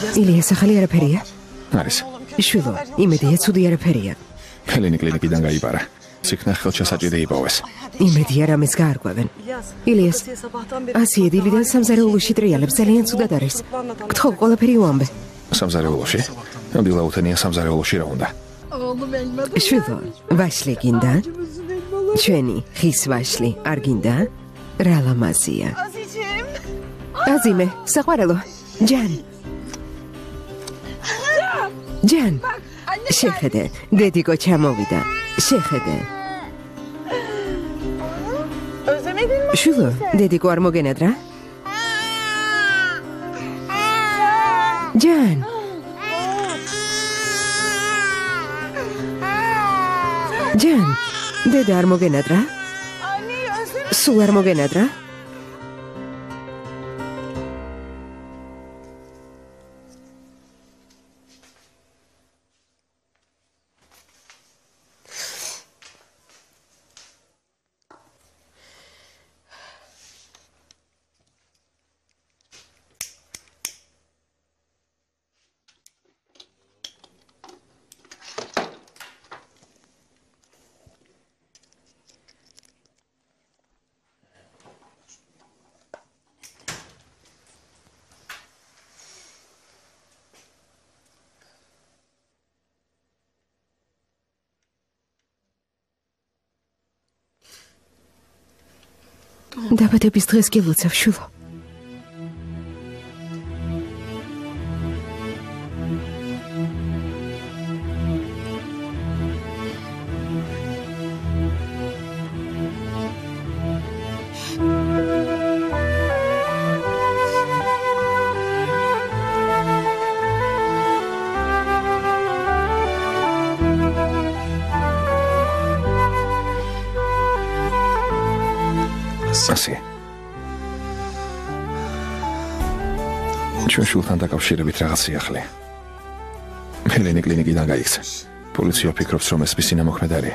ილიას ახალი არაფერია? არის. შვილო, იმედია ცუდი არაფერია. ჰელენი კლინიკიდან გაიბარა. სიქნა ხელჩასაჭირი იპოვეს. იმედია რამეს გაარკვევენ. ილიას, ასიე დილიდან სამზარეულოში ტრიალებს ძალიან ცუდად არის. გთხოვ ყველაფერი უამბე. სამზარეულოში? დილაუთენია სამზარეულოში რა უნდა? შვილო, ვაშლი გინდა? ჩვენი ხის ვაშლი არ გინდა? რა ლამაზია. აზიმე, საყვარელო, ჯან. ჯან, შეხედე, დედიკო ჩამოვიდა. შეხედე. შვილო, დედიკო არ მოგენადრა? ჯან. ჯან, დედა არ მოგენადრა? სულ არ მოგენადრა? დაბადების დღეს გილოცავ, შვილო. ასი. ჩვენ შულთან დაკავშირებით რაღაც სიახლე. ჰელენი კლინიკიდან გაიქცა. პოლიცია ფიქრობს, რომ ეს მისი ნამოქმედარია.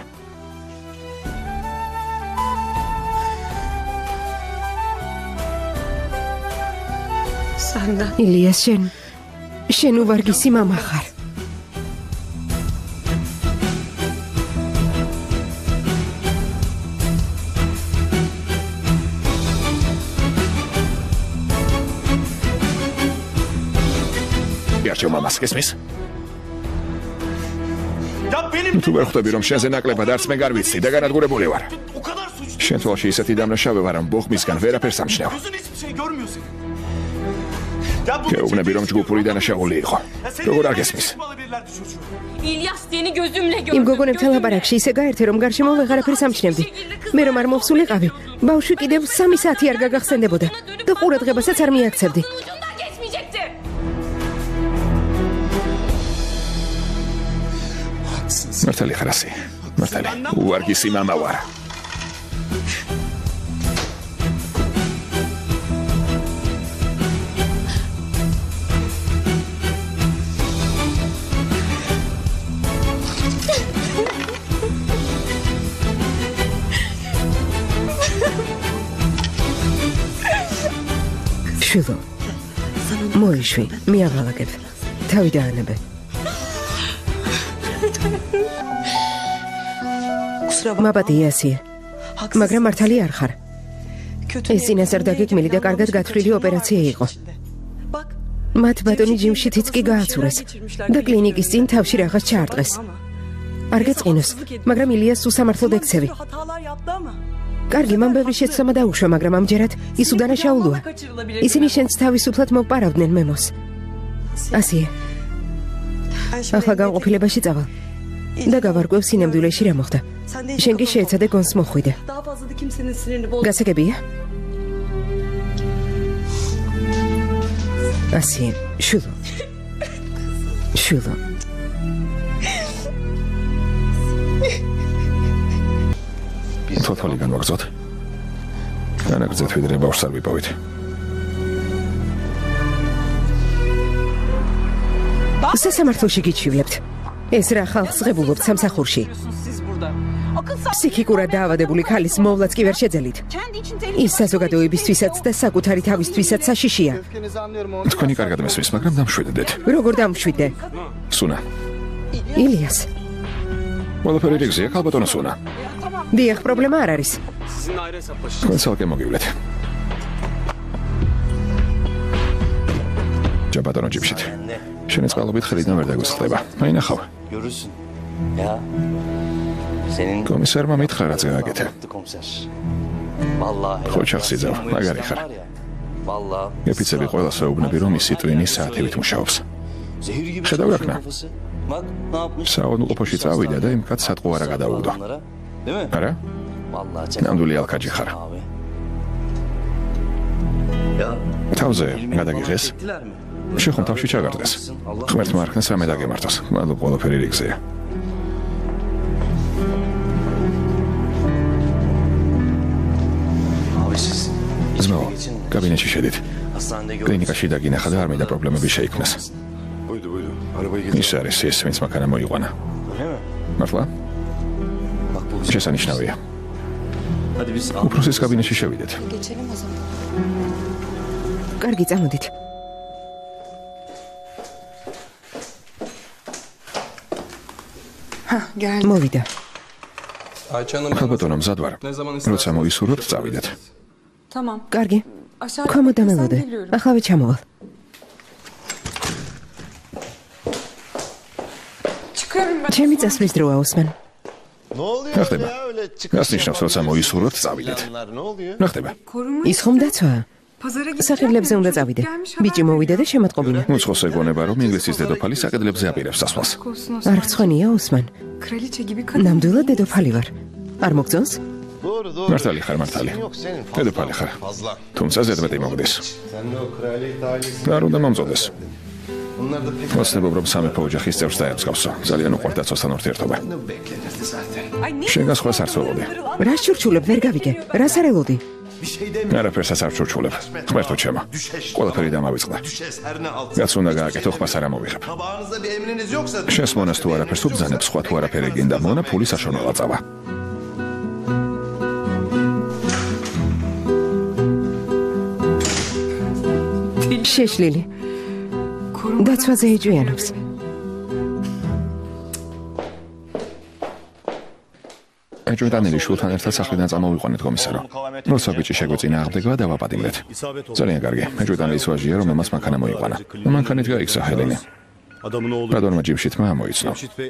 სანდა. ილიას, შენ უვარგისი მამა ხარ. მამას გესმის? თუ ვერ ხვდები, რომ შენზე ნაკლებად არც მე გარვიცდი და განადგურებული ვარ. შენ თვალში ისეთი დამნაშავე ვარ, რომ ბოხმისგან ვერაფერს ამჩნევ. გეუბნები, რომ ჯგუფური დანაშაული იყო. როგორ არ გესმის? იმ გოგონებთან ლაპარაკში ისე გაერთე, რომ გარშემო ვეღარაფერს ამჩნევდი. მე რომ არ მოვსულიყავი, ბავშვი კიდევ 3 საათი არ გაგახსენდებოდა და ყურადღებასაც არ მიაქცევდი. მართალი ხარ ასი. მართალი. უვარგისი მამა ვარ. შვილო, მოიშვი, მიავალაგებ. თავი დაანებე. მაბადია ასია, მაგრამ მართალი არ ხარ. ეს წინასწარ დაგეგმილი და კარგად გათვლილი ოპერაცია იყო. მათ ბატონი ჯიმშითიც კი გააცურეს და კლინიკის წინ თავში რაღაც ჩაარტყეს. არ გეწყინოს, მაგრამ ილიას უსამართლოდ ექცევი. კარგი, მან ბევრი შეცდომა დაუშვა, მაგრამ ამჯერად ის უდანაშაულოა. ისინი შენს თავისუფლად მოვპარავდნენ მემოს. ასია, ახლა განყოფილებაში წავალ. და გავარკვევ სინამდვილეში რა მოხდა. შენ კი შეეცადე გონს მოხვიდე. გასაგებია? ასია, შვილო. შვილო. თოთოლი განვაგზოთ. განაგრძეთ ვიდრე ბავშვს არ ვიპოვით. სასამართლოში გიჩივლებთ. ეს რა ხალხს ღებულობთ სამსახურში. ფსიქიკურად დაავადებული ქალის მოვლაც კი ვერ შეძელით. ის საზოგადოებისთვისაც და საკუთარი თავისთვისაც საშიშია. თქვენი კარგად მესმის, მაგრამ დამშვიდდეთ. როგორ დამშვიდდე? სუნა. ილიას. ყველაფერი რიგზეა, ქალბატონო სუნა. დიახ, პრობლემა არ არის. თქვენ ცალკე მოგივლეთ. ჯაბატონო ჯიბშით. შენი წყალობით ხელიდან ვერ დაგუსხლდება. მაინახავ. კომისარმა მითხრა რაც გააკეთე. ხო ჩახსიძავ, მაგარი ხარ. ეფიცერი ყველას ეუბნები, რომ ის ტვინის საათივით მუშაობს. ხედავ რაკნა. საავადმყოფოში წავიდა და იმ კაცს სატყუ არა გადაუგდო. არა? ნამდვილი ალქაჯი ხარ. თავზე გადაგიღეს? შეხომ თავში ჩაგარდეს. ღმერთმა არქნეს რამე დაგემართოს. მადლობა ყველაფერი რიგზეა. ზმო, კაბინეტში შედით. კლინიკაში დაგინახა და არ მინდა პრობლემები შეიქმნას. ის არის ის, ვინც მაქანა მოიყვანა. მართლა? შესანიშნავია. უბრალოდ კაბინეტში შევიდეთ. კარგი, წამოდით. მოვიდა. ქალბატონო მზად ვარ. როცა მოისურვებთ, წავიდეთ. კარგი. ქვემოთ დამელოდე. ახლა ჩამოვალ. ჩემი წასვლის დროა ოსმან. რა ხდება? რას ნიშნავს, როცა მოისურვებთ, წავიდეთ? რა ხდება? ის ხომ დაცვაა? სახილებზე უნდა წავიდე. ბიჭი მოვიდა და შემატყობინა. უცხოს ეგონება, რომ ინგლისის დედოფალი საკედლებზე აპირებს დასვლას. არ გცხვენია ოსმან. ნამდვილად დედოფალი ვარ. არ მოგწონს? მართალი ხარ, მართალი. დედოფალი ხარ. თუმცა ზედმეტი მოგდის. არ უნდა მომწონდეს. ვასწრებობ, რომ სამეფო ოჯახის წევრს დაემსგავსო. ძალიან უყვართ დაცვასთან ურთიერთობა. შენგან სხვას არ ცდილობდი. რას ჩურჩულებ, ვერ გავიგე. რას არ ელოდი? არაფერსაც არ ჩურჩულებ. ღმერთო ჩემო. ყველაფერი დამავიწყდა. რაც უნდა გააკეთო, ხმას არ ამოვიღებ. შენს მონას თუ არაფერს უბძანებ, სხვა თუ არაფერი გინდა, მონა ფული საშონალა წავა. შეშლილი. დაცვაზე ეჭვიანობს. ეჭვიტანილი შულთან ერთად სახლიდან წამოვიყვანეთ კომისარო. როცა ბიჭი შეგვეწინა აღდგება დავაპატიმრეთ. ძალიან კარგი. ეჭვიტანილის ვაჟია, რომ ემას მანქანა მოიყვანა. მანქანით გაიქცა ჰელენი. რადონმა ჯიმშითმა ამოიცნო.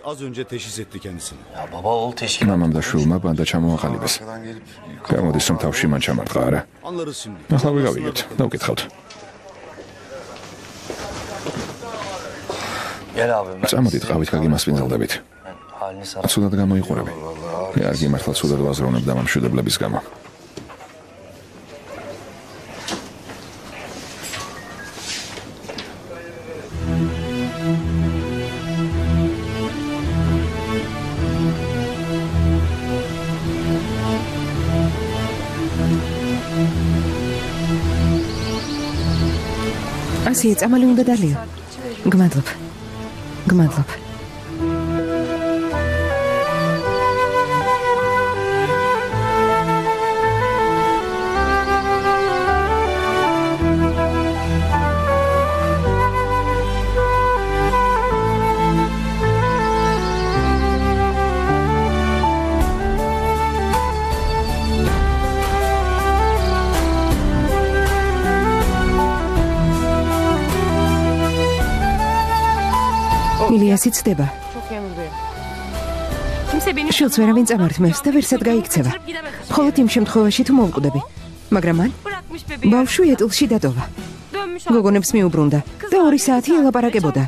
მამამ და შვილმა ბანდა ჩამოაყალიბეს. გამოდის, რომ თავში მან ჩამარტყა, არა? ახლა ვიგავიგეთ, დავკითხავთ. წამოდით, ყავით გაგიმასპინძლდებით. ცუდად გამოიყურები. კარგი, მართლა ცუდად ვაზროვნებ ამ მშვიდებლების გამო. ასე წამალი უნდა დალიო. გმადლობ. გმადლობ. ილიასი ცდება. შვილს ვერავინ წამართმევს და ვერსად გაიქცევა. მხოლოდ იმ შემთხვევაში თუ მოვკვდები. მაგრამ მან ბავშვი ეტლში დატოვა. გოგონებს მიუბრუნდა და 2 საათი ელაპარაკებოდა.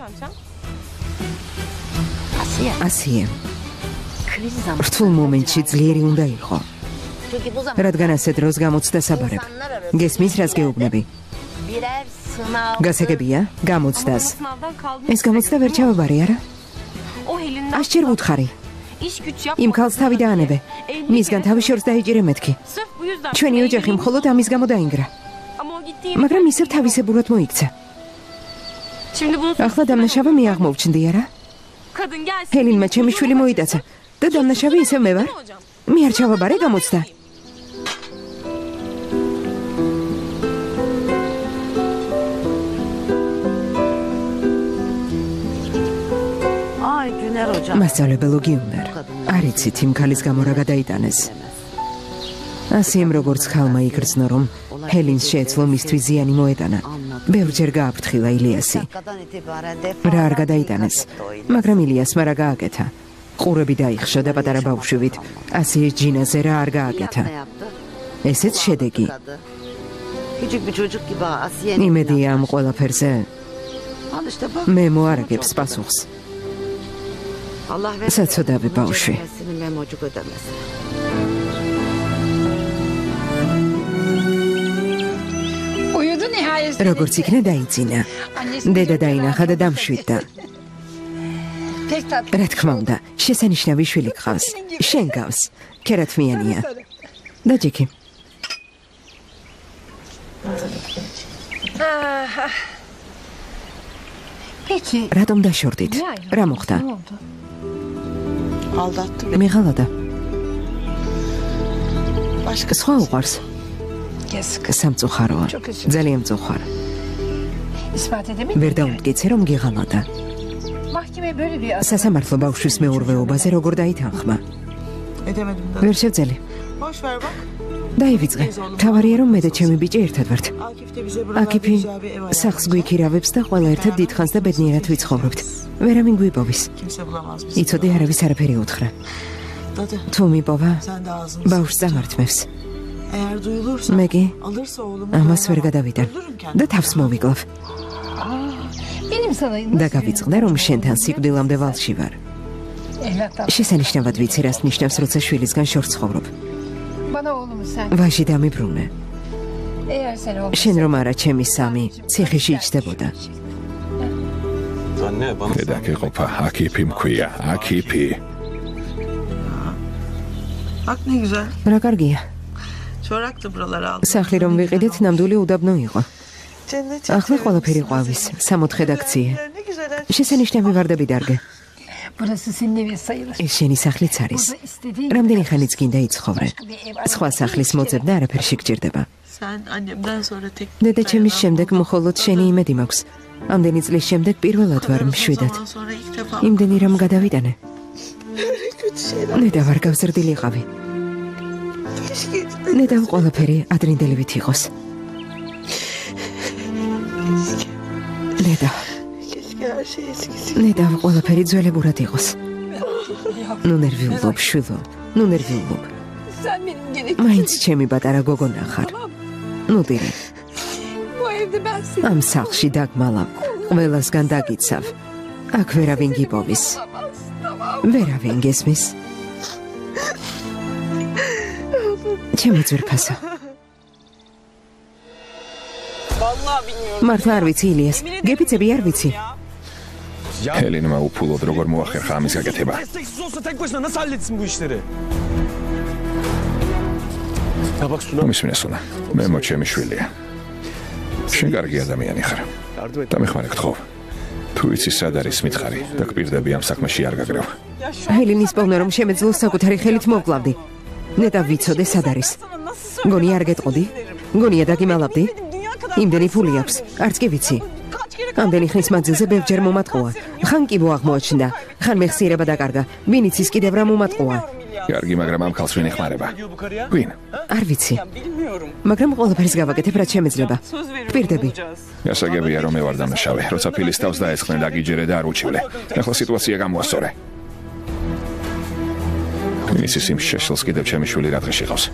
ასია. რთულ მომენტში ძლიერი უნდა იყო. რადგან ასე დროს გამოცდა საბარებ. გესმის რას გეუბნები? გასაგებია, გამოცდას. ეს გამოცდა ვერ ჩავაბარე, არა? ასჯერ ვუთხარი. იმ ქალს თავი დაანებე. მისგან თავი შორს დაიჭირე მეთქი. ჩვენი ოჯახი მხოლოდ ამის გამო დაინგრა. მაგრამ ისევ თავისებურად მოიქცა. ახლა დამნაშავე მე აღმოვჩნდი, არა? ჰელინმა ჩემი შვილი მოიტაცა და დამნაშავე ისევ მე ვარ? მე არ ჩავაბარე გამოცდა. მასწავლებელო გიუნარ, არ იცით იმ ქალის გამო რა გადაიტანეს. ასეიმ როგორც ხალმა იგრძნო, რომ ჰელინს შეეძლო მისთვის ზიანი მოეტანა. ბევრჯერ გააფრთხილა ილიასი. რა არ გადაიტანეს, მაგრამ ილიასმა რა გააკეთა. ყურები დაიხშო და პატარა ბავშვივით, ასე ჯინაზე რა არ გააკეთა. ესეც შედეგი. იმედია ამ ყველაფერზე მე მოარაგებს პასუხს. საცოდავი ბავშვი. როგორც იქნა დაიძინა. დედა დაინახა და დამშვიდდა. რა თქმა უნდა, შესანიშნავი შვილი გყავს. შენ გავს. ქერათმიანია. დაჯექი. რატომ დაშორდით? რა მოხდა? მიღალადა. სხვა უყვარს. სამწუხაროა. ძალიან მწუხარ. ვერ დაუმტკიცე, რომ გიღალადა. სასამართლო ბავშვის მეურვეობაზე როგორ დაითანხმა? ვერ შევძელი. დაივიწყე. თავარია, რომ მე და ჩემი ბიჭი ერთად ვართ. აკიფი სახს გვიქირავებს და ყველა ერთად დიდხანს და ბედნიერად ვიცხოვრობთ. ვერავინ გვიპოვის. იცოდი, არავის არაფერი უთხრა. თუ მიპოვა, ბავშვს წამართმევს. მეგი ამას ვერ გადავიდან და თავს მოვიკლავ. და გავიწყდა, რომ შენთან სიკვდილამდე ვალში ვარ. შესანიშნავად ვიცი, რას ნიშნავს, როცა შვილისგან შორს ცხოვრობ. ვაჟი დამიბრუნე. შენ რომ არა ჩემი სამი, ციხეში იჯდებოდა. დედა გეყოფა, აკიფი მქვია, აკიფი. რა კარგია. სახლი რომ ვიყიდეთ, ნამდვილი უდაბნო იყო. ახლა ყველაფერი ყვავის, 64 დაქციე. შესანიშნავი ვარდები დარგე. ეს შენი სახლიც არის. რამდენი ხანიც გინდა იცხოვრე. სხვა სახლის მოძებნა არაფერში გჭირდება. დედა ჩემის შემდეგ მხოლოდ შენი იმედი მაქვს. ამდენი წლის შემდეგ პირველად ვარ მშვიდად. იმდენი რამ გადავიტანე. ნედა ვარ გავზრდილიყავი. ნედა ყველაფერი ადრინდელივით იყოს. ნედა ყველაფერი ძველებურად იყოს. ნუ ნერვიულობ, შვილო, ნუ ნერვიულობ. მაინც ჩემი პატარა გოგონა ხარ. ნუ დირი. ამ სახლში დაგმალავ, ყველასგან დაგიცავ. აქ ვერავინ გიპოვის. ვერავინ გესმის. ჩემი ძვირფასო. მართლა არ ვიცი ილიას, გეფიცები არ ვიცი. ჰელენმა უფულოდ როგორ მოახერხა ამის გაკეთება. მისმინესუნა, მე მოჩემი შვილია. შენ კარგი ადამიანი ხარ. და მე ხარ გთხოვ. თუ იცი სად არის მითხარი და გპირდები ამ საქმეში არ გაგრევ. ჰელენის პოვნა რომ შემეძლო საკუთარი ხელით მოვკლავდი. ნედა ვიცოდე სად არის. გონი არ გეტყოდი? გონია დაგიმალავდი? იმდენი ფული აქვს, არც კი ვიცი. ამდენი ხნის მანძილზე ბევრჯერ მომატყუა. ხან კიბო აღმოაჩნდა, ხან მეხსიერება დაკარგა. ვინ იცის კიდევ რა მომატყუა? კარგი, მაგრამ ამ ქალს ვინ ეხმარება? ვინ? არ ვიცი. მაგრამ ყველაფერს გავაკეთებ, რაც შემეძლება. ვპირდები. გასაგებია, რომ მე ვარ დამნაშავე, როცა ფილის თავს დაესხნე და გიჯერე და არ უჩივლე. ახლა სიტუაცია გამოასწორე. ისიც იმ შეშლს კიდევ ჩემი შვილი რა დღეში ყავს.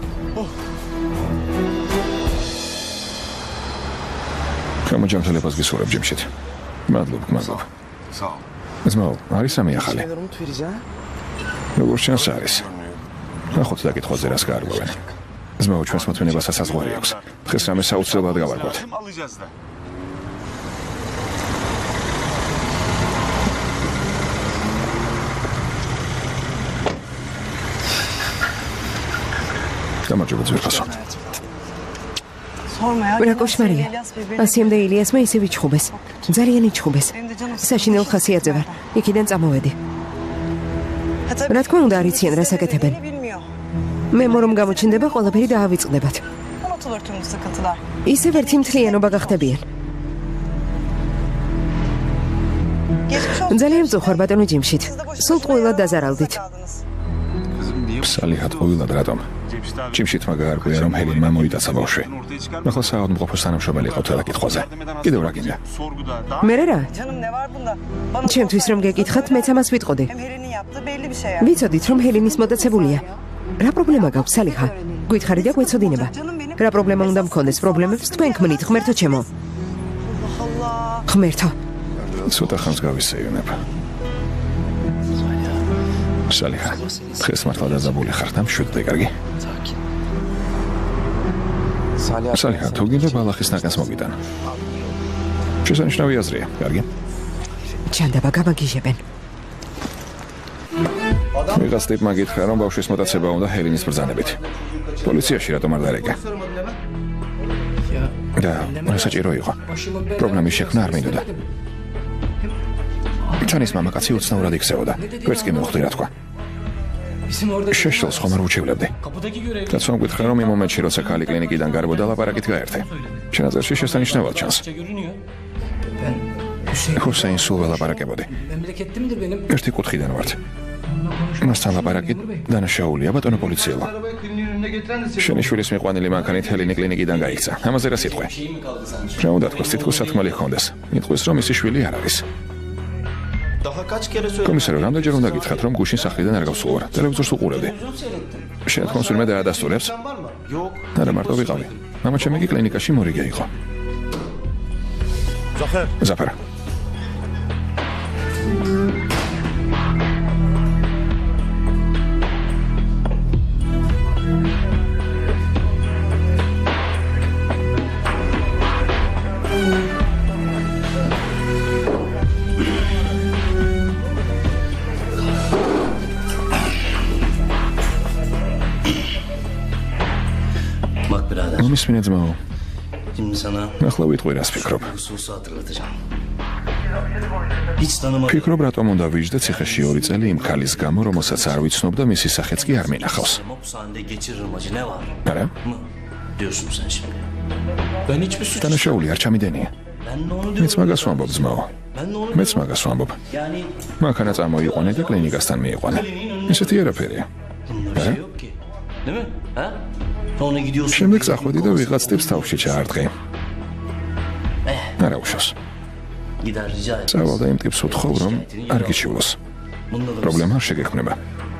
გამოჯანმრთელებას გისურვებ ჯიმშით. მადლობ. ზმაო, არის სამი ახალი. როგორ შანსი არის? ნახოთ დაკითხვაზე რას გაარღვევენ. ზმაო, ჩვენს მოთმინებას საზღვარი აქვს. დღეს რამე საოცრად გავარკვევთ. გამარჯობა ძვირფასო. რა კოშმარია. ასიამდე ილიასმა ისე ვიჩხუბეს. ძალიან იჩხუბეს. საშინელ ხასიათზე ვარ. იქიდან წამოვედი. რა თქმა უნდა არიციან რას აკეთებენ. მე მორომ გამოჩნდება ყველაფერი დაავიწყდებათ. Unutulur tüm bu sıkıntılar. ისევ ერთი მთლიანობა გახდებიან. Geçmiş olsun. ძალიან მწუხარ ბატონო ჯიმშით. სულ ტყუილად დაზარალდით. სალიხად ყვილად რატომ? ჯიმშითმა გაარკვია, რომ ჰელენმა მოიტაცა ბავშვი. ახლა საავადმყოფოს თანამშრომელი იყო თელა კითხვაზე. კიდევ რა გინდა? მე რა? Canım ne var bunda? Bana ჩემთვის რომ გეკითხათ, მეც ამას ვიტყოდი. hem Helen'in yaptığı belli bir şey. ვიცოდით რომ ჰელენის მოტაცებულია. რა პრობლემა გაქვს სალიხა? გითხარი და გვეცოდინება. რა პრობლემა უნდა მქონდეს? პრობლემებს თქვენ ქმნით, ღმერთო ჩემო. Allah. ღმერთო. ცოტა ხანს გავისეირნებ. სალიხა, დღეს მართლა დაძაბული ხარ და მშვიდდი, კარგი? სალიხა, თუ გინდა ბალახის ნაკანს მოგიტან. შესანიშნავი აზრია, კარგი? ჩანდაბა გამაგიჟებენ. ვიღაც ტიპმა გითხრა, რომ ბავშვის მოტაცება უნდა ჰელენის ბრძანებით. პოლიციაში რატომ არ დარეკა? და საჭირო იყო. პროგრამის შექმნა არ მინდოდა. ჩანის მამაკაცი უცნაურად იქცეოდა. გვერდს კი მოხვდი, რა თქვა. შეშლს ხომ არ უჩივლებდი. კაცმა გითხრა, რომ იმ მომენტში, როცა ქალი კლინიკიდან გარბოდა, ლაპარაკით გაერთე. ჩანაწერში შესანიშნავად ჩანს. ჰუსეინ სულ ველაპარაკებოდი. ერთი კუთხიდან ვართ. მასთან ლაპარაკით დანაშაულია, ბატონო პოლიციელო. შენი შვილის მიყვანილი მანქანით ჰელენი კლინიკიდან გაიქცა. ამაზე რა სიტყვი? რა უნდა თქვას, თითქოს სათქმელი ჰქონდეს. იტყვის, რომ ისი შვილი არ არის. კომისარო, რამდენჯერ უნდა გითხრათ, რომ გუშინ სახლიდან არ გავსულვარ. ტელევიზორს უყურებდი. შეთქმულს ვინმე დაადასტურებს? არა, მარტო ვიყავი. მამა ჩემი კი კლინიკაში მორიგე იყო. ზაფარ. მისმინე ძმაო. ახლა ვიტყვი რას ფიქრობ. ფიქრობ რატომ უნდა ვიждე ციხეში 2 წელი იმ ქალის გამო, რომელსაც არ ვიცნობ და მისი სახეც კი არ მინახავს. არა? დანაშაული არ ჩამიდენია. მეც მაგას ვამბობ ძმაო. მეც მაგას ვამბობ. მანქანა წამოიყვანე და კლინიკასთან მიიყვანე. ესეთი არაფერია. არა? შემდეგ წახვედი და ვიღაც ტიპს თავში ჩაარტყი. არა უშავს. წავალ და იმ ტიპს უთხოვ, რომ არ გიჩივლოს. პრობლემა არ შეგექმნება.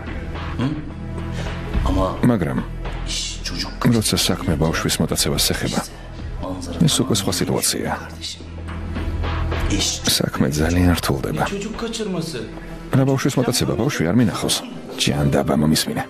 მაგრამ როცა საქმე ბავშვის მოტაცებას ეხება, ეს უკვე სხვა სიტუაციაა. საქმე ძალიან რთულდება. რა ბავშვის მოტაცება, ბავშვი არ მინახავს. ჯანდაბა მომისმინე.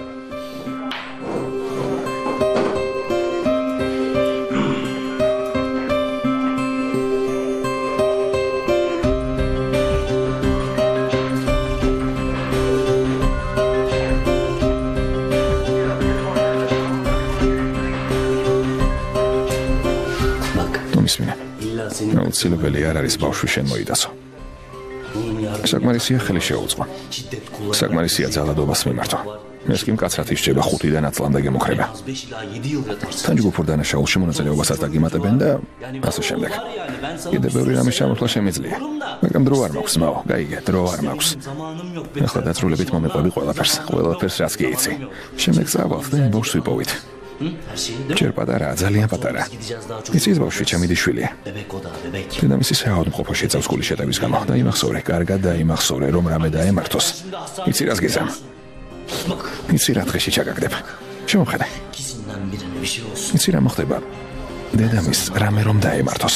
აუცილებელი არ არის ბავშვი შენ მოიტაცო. საკმარისია ხელი შეუწყო. საკმარისია ძალადობას მიმართო. ეს კი მკაცრად ისჭება 5-დან 10 წლამდე გემოქრება. თანჯგუფურ დანაშაულში მონაწილეობასაც დაგიმატებენ და ასე შემდეგ. კიდევ ბევრი რამის ჩამოთვლა შემიძლია. მაგრამ დრო არ მაქვს, მაო, გაიგე, დრო არ მაქვს. ახლა დაწრულებით მომეყვები ყველაფერს რაც კი იცი. შემდეგ წავალთ და ბავშვს ვიპოვით. ჯერ პატარა, ძალიან პატარა. იცის ბავშვი ჩამიდიშვილია. დედამისი საავადმყოფოში წავს გული შეტევის გამო და იმახსოვრე, კარგად დაიმახსოვრე, რომ რამე დაემართოს. იცი რას გიზამ? იცი რა დღეში ჩაგაგდებ. შემოხედე. იცი რა მოხდება? დედამის რამე რომ დაემართოს.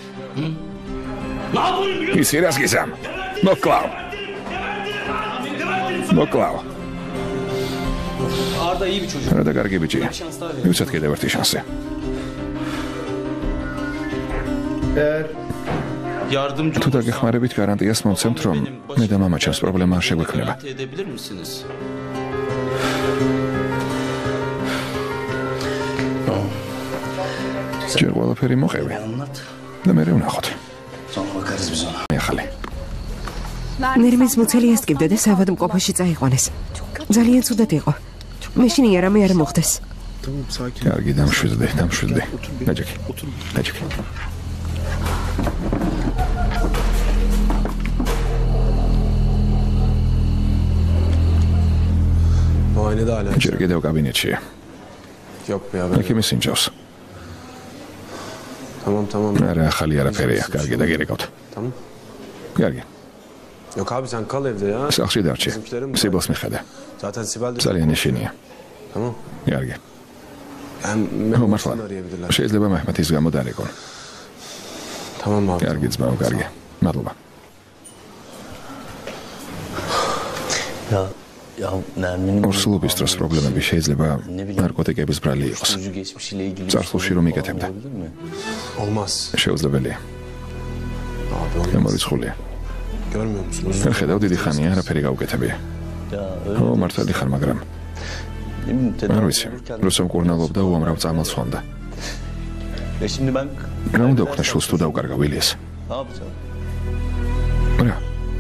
იცი რას გიზამ? მოკლავ. Arda iyi bir çocuk. რა და კარგი ბიჭია. მივცეთ კიდევ ერთი შანსი. Yardımcı თუ დაგეხმარებით გარანტიას მოვცემთ, რომ მე და მამა ჩემს პრობლემა არ შეგვექმნება. edebilir misiniz? ჯერ ყველაფერი მოყევი და მე ვნახოთ. ახალი. ნერმის მუცელი ესკიბდა და საავადმყოფოში წაიყვანეს. ძალიან ცუდად იყო. მეშინ იარამე არ მოხდეს. Tamam sakin. კარგი, დამშვიდდი. დაჯექი. Muayenede hala. ჯერ კიდევ კაბინეტშია. Yok be ya. ექიმი სინჯავს. Tamam. არა, ახალი არაფერია. კარგი და გერეკავთ. Tamam. კარგი. Yok abi sen kal evde ya. სახში დარჩი. სიბილს მიხედა. Zaten Sibel de... ძალიან ეშინია. Tamam. კარგი. Ben მართლა. arayabilirler. შეიძლება მეჰმეთის გამო დარეკონ. Tamam abi. კარგი ძმაო, კარგი. მადლობა. Ya Nermin'in... ორსულობის დროს პრობლემები შეიძლება ნარკოტიკების ბრალი იყოს. Uyuşturucu geçmişiyle ilgili... Წარსულში რომ იკეთებდა. Olabilir mi? Olmaz. შეუძლებელია. Abi olmaz. გამორიცხულია. Görmüyor musunuz? ხედავ დიდი ხანია არაფერი გაუკეთებია. Ya öyle ო, მართალი ხარ, მაგრამ değil mi? არ ვიცი. რუსომ კურნალობდა უამრავ წამალს ხონდა. Ya şimdi ben... რა უნდა ვქნა შულს თუ დავკარგავ ილიას? Ne yapacağım? რა?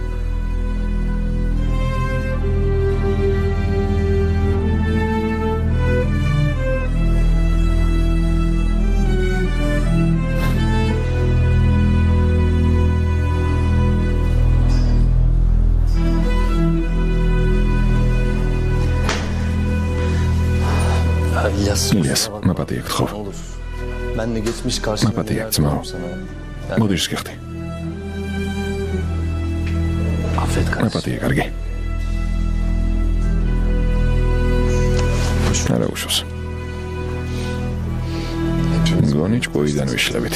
ილიას, მაპატია გთხოვ. Ben de geçmiş karşılığında მაპატია, ძმაო. მოდი შეგეხტი. Affet kardeşim. მაპატია, კარგი. არა უშავს. მგონი ჭკუიდან ვიშლებით.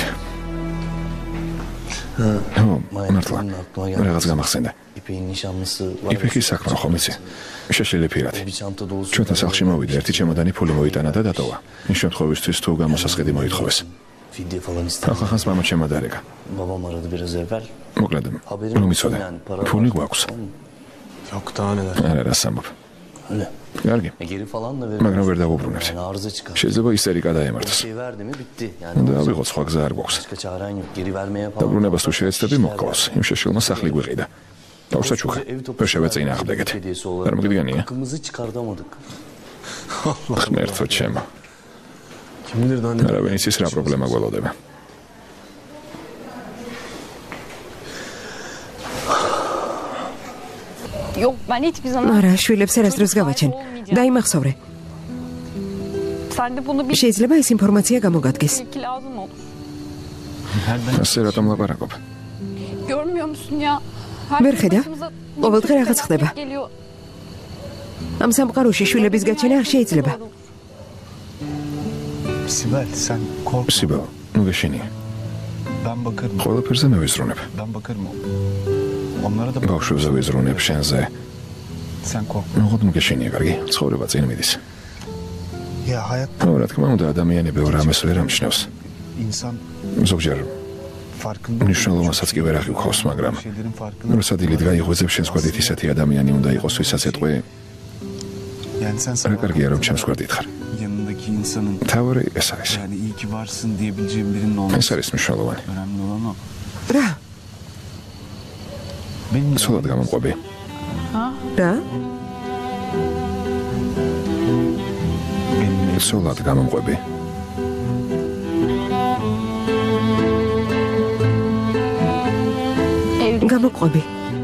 ო, მართლა. რაღაც გამახსენდა. İpek'in nişanlısı var. იფიქის საქმე ხომ იცი? შეშლილი პირად. Bir çanta dolusu... ჩვენთან სახლში მოვიდა, ერთი ჩემოდანი ფული მოიტანა და დატოვა. იმ შემთხვევისთვის თუ გამოსასყიდი მოითხოვეს. Fidye falan istedi. ახახანს მამა ჩემოდარეკა. Babam aradı biraz evvel. მოკლედ, რომ იცოდე. ფული გვაქვს. Yok daha neler. არა, რას ამბობ. Öyle. კარგი. Geri falan da verir. მაგრამ ვერ დავუბრუნებთ. Yani arıza çıkar. შეიძლება ისერიკა დაემართოს. Şey verdi mi bitti. Yani და ავიღოთ სხვა გზა არ გვაქვს. başka çaren yok. Geri vermeye falan. დაბრუნებას თუ შეეცდები მოყავს. იმ შეშილმა სახლი გვიყიდა. დავსაჩუქა. ვერ შევეწინააღმდეგეთ. არ მოგიდგენია? Hakkımızı çıkartamadık. ღმერთო ჩემო. Kim bilir daha neler. არავინ იცის რა პრობლემა გველოდება. Yok ben hiçbir zaman... არა, შვილებს არასდროს გავაჩენ. დაიმახსოვრე. Sen de bunu bir შეიძლება ეს ინფორმაცია გამოგადგეს. ilki lazım olur. ასე რატომ ლაპარაკობ? Görmüyor musun ya? Ver Her Heda. başımıza Ovaldığı bir rahat felaket xდება. geliyor. ამ სამყაროში შვილების გაჩენა არ შეიძლება. Sibel sen korkma. სიბელ, ნუ გეშინია. Ben bakarım. ყველაფერზე მე ვიზრუნებ. Ben bakarım. Onlara da ბავშვებზე ვიზრუნებ შენზე. sen korkma. ნუღოდ ნუ გეშინია, კარგი? ცხოვრება წინ მიდის. Ya hayat ო, რა თქმა უნდა, ადამიანები ორ ამას ვერ ამჩნევს. insan ზოგჯერ farkında მნიშვნელოვანსაც კი ვერ აღიქვავს, მაგრამ şeylerin farkında. როცა დილით გაიღვიძებ შენს გვერდით ისეთი ადამიანი უნდა იყოს, ვისაც ეტყვი, Yani sen რა sabah კარგია რომ ჩემს გვერდით ხარ. yanındaki insanın თავი ეს არის. yani iyi ki varsın diyebileceğim birinin olması ეს არის მნიშვნელოვანი. önemli olan o. რა? Benim de ცოლად გამომყვები. რა? benim de ცოლად გამომყვები. Evli. გამოყვები.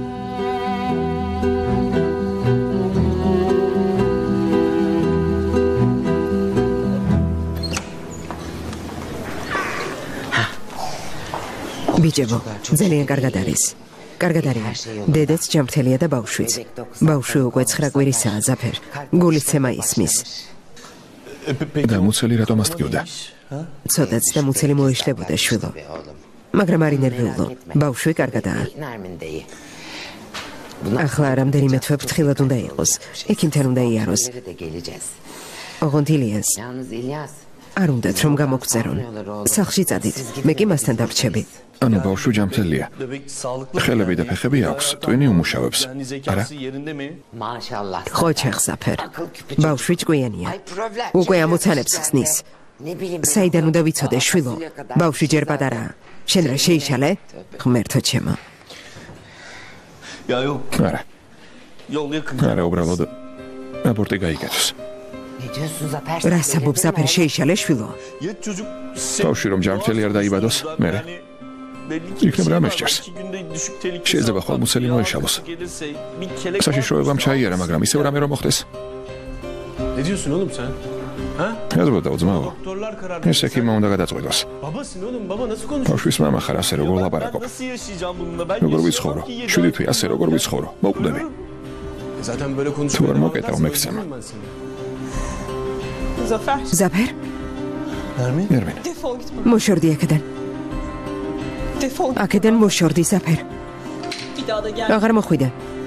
ბიჭებო, ძალიან კარგად არის. კარგად არის. დედაც ჯამრთელია და ბავშვიც. ბავშვი უკვე 9 კვირისაა, ზაფერ. გულისცემა ისმის. და მუცელი რატომ ასტკივდა? ცოტაც და მუცელი მოიშლებოდა შვილო. მაგრამ არ ინერვიულო. ბავშვი კარგადაა. ახლა რამდენიმე თვე ფრთხილად უნდა იყოს. ექიმთან უნდა იაროს. ოღონდ ილიას არ უნდათ რომ გამოგწერონ. სახლში წადით. მე კი მასთან დავრჩები. ანუ ბავშვი ჯამრთელია. Bebek sağlıklı. ხელები და ფეხები აქვს, ტვინი უმუშავებს. Yani არა? zekası yerinde mi? Maşallah. ხო ჩახსაფერ. ბავშვი ჭკვიანია. უკვე ამოცანებს ხსნის. საიდან უნდა ვიცოდე შვილო? ბავშვი ჯერ პატარაა. შენ რა შეიშალე? ღმერთო ჩემო. Ya yok. არა, Yol yakın. არა, უბრალოდ აბორტი გაიგეთოს. რა საბობ ზაფერ შეიშალე შვილო? ბავშვი რომ ჯანმრთელი არ დაიბადოს, მერე იქნებ რა მესჭერს? შეიძლება ხოლმოცელი მოეშალოს. საშიშროებამ ჩაიარა, მაგრამ ისევ რამე რომ მოხდეს. Ne diyorsun oğlum sen? Ha? ეზბოდა უძმაო. Doktorlar karar ეს ექიმმა უნდა გადაწყვიტოს. Babasın oğlum, baba nasıl konuşuyor? ბავშვის მამა ხარ, ასე როგორ ლაპარაკობ? Nasıl yaşayacağım bununla? Ben როგორ ვიცხოვრო? 7 თვე ასე როგორ ვიცხოვრო? მოკვდები. Zaten böyle konuşuyor. Tuvar moketa, o meksema. Zafer. ზაფერ, Nermin? ნერვინ. Defol git buradan. მოშორდი აქედან. Defol git. აქედან მოშორდი ზაფერ. Bir daha da gel. აღარ მოხვიდე.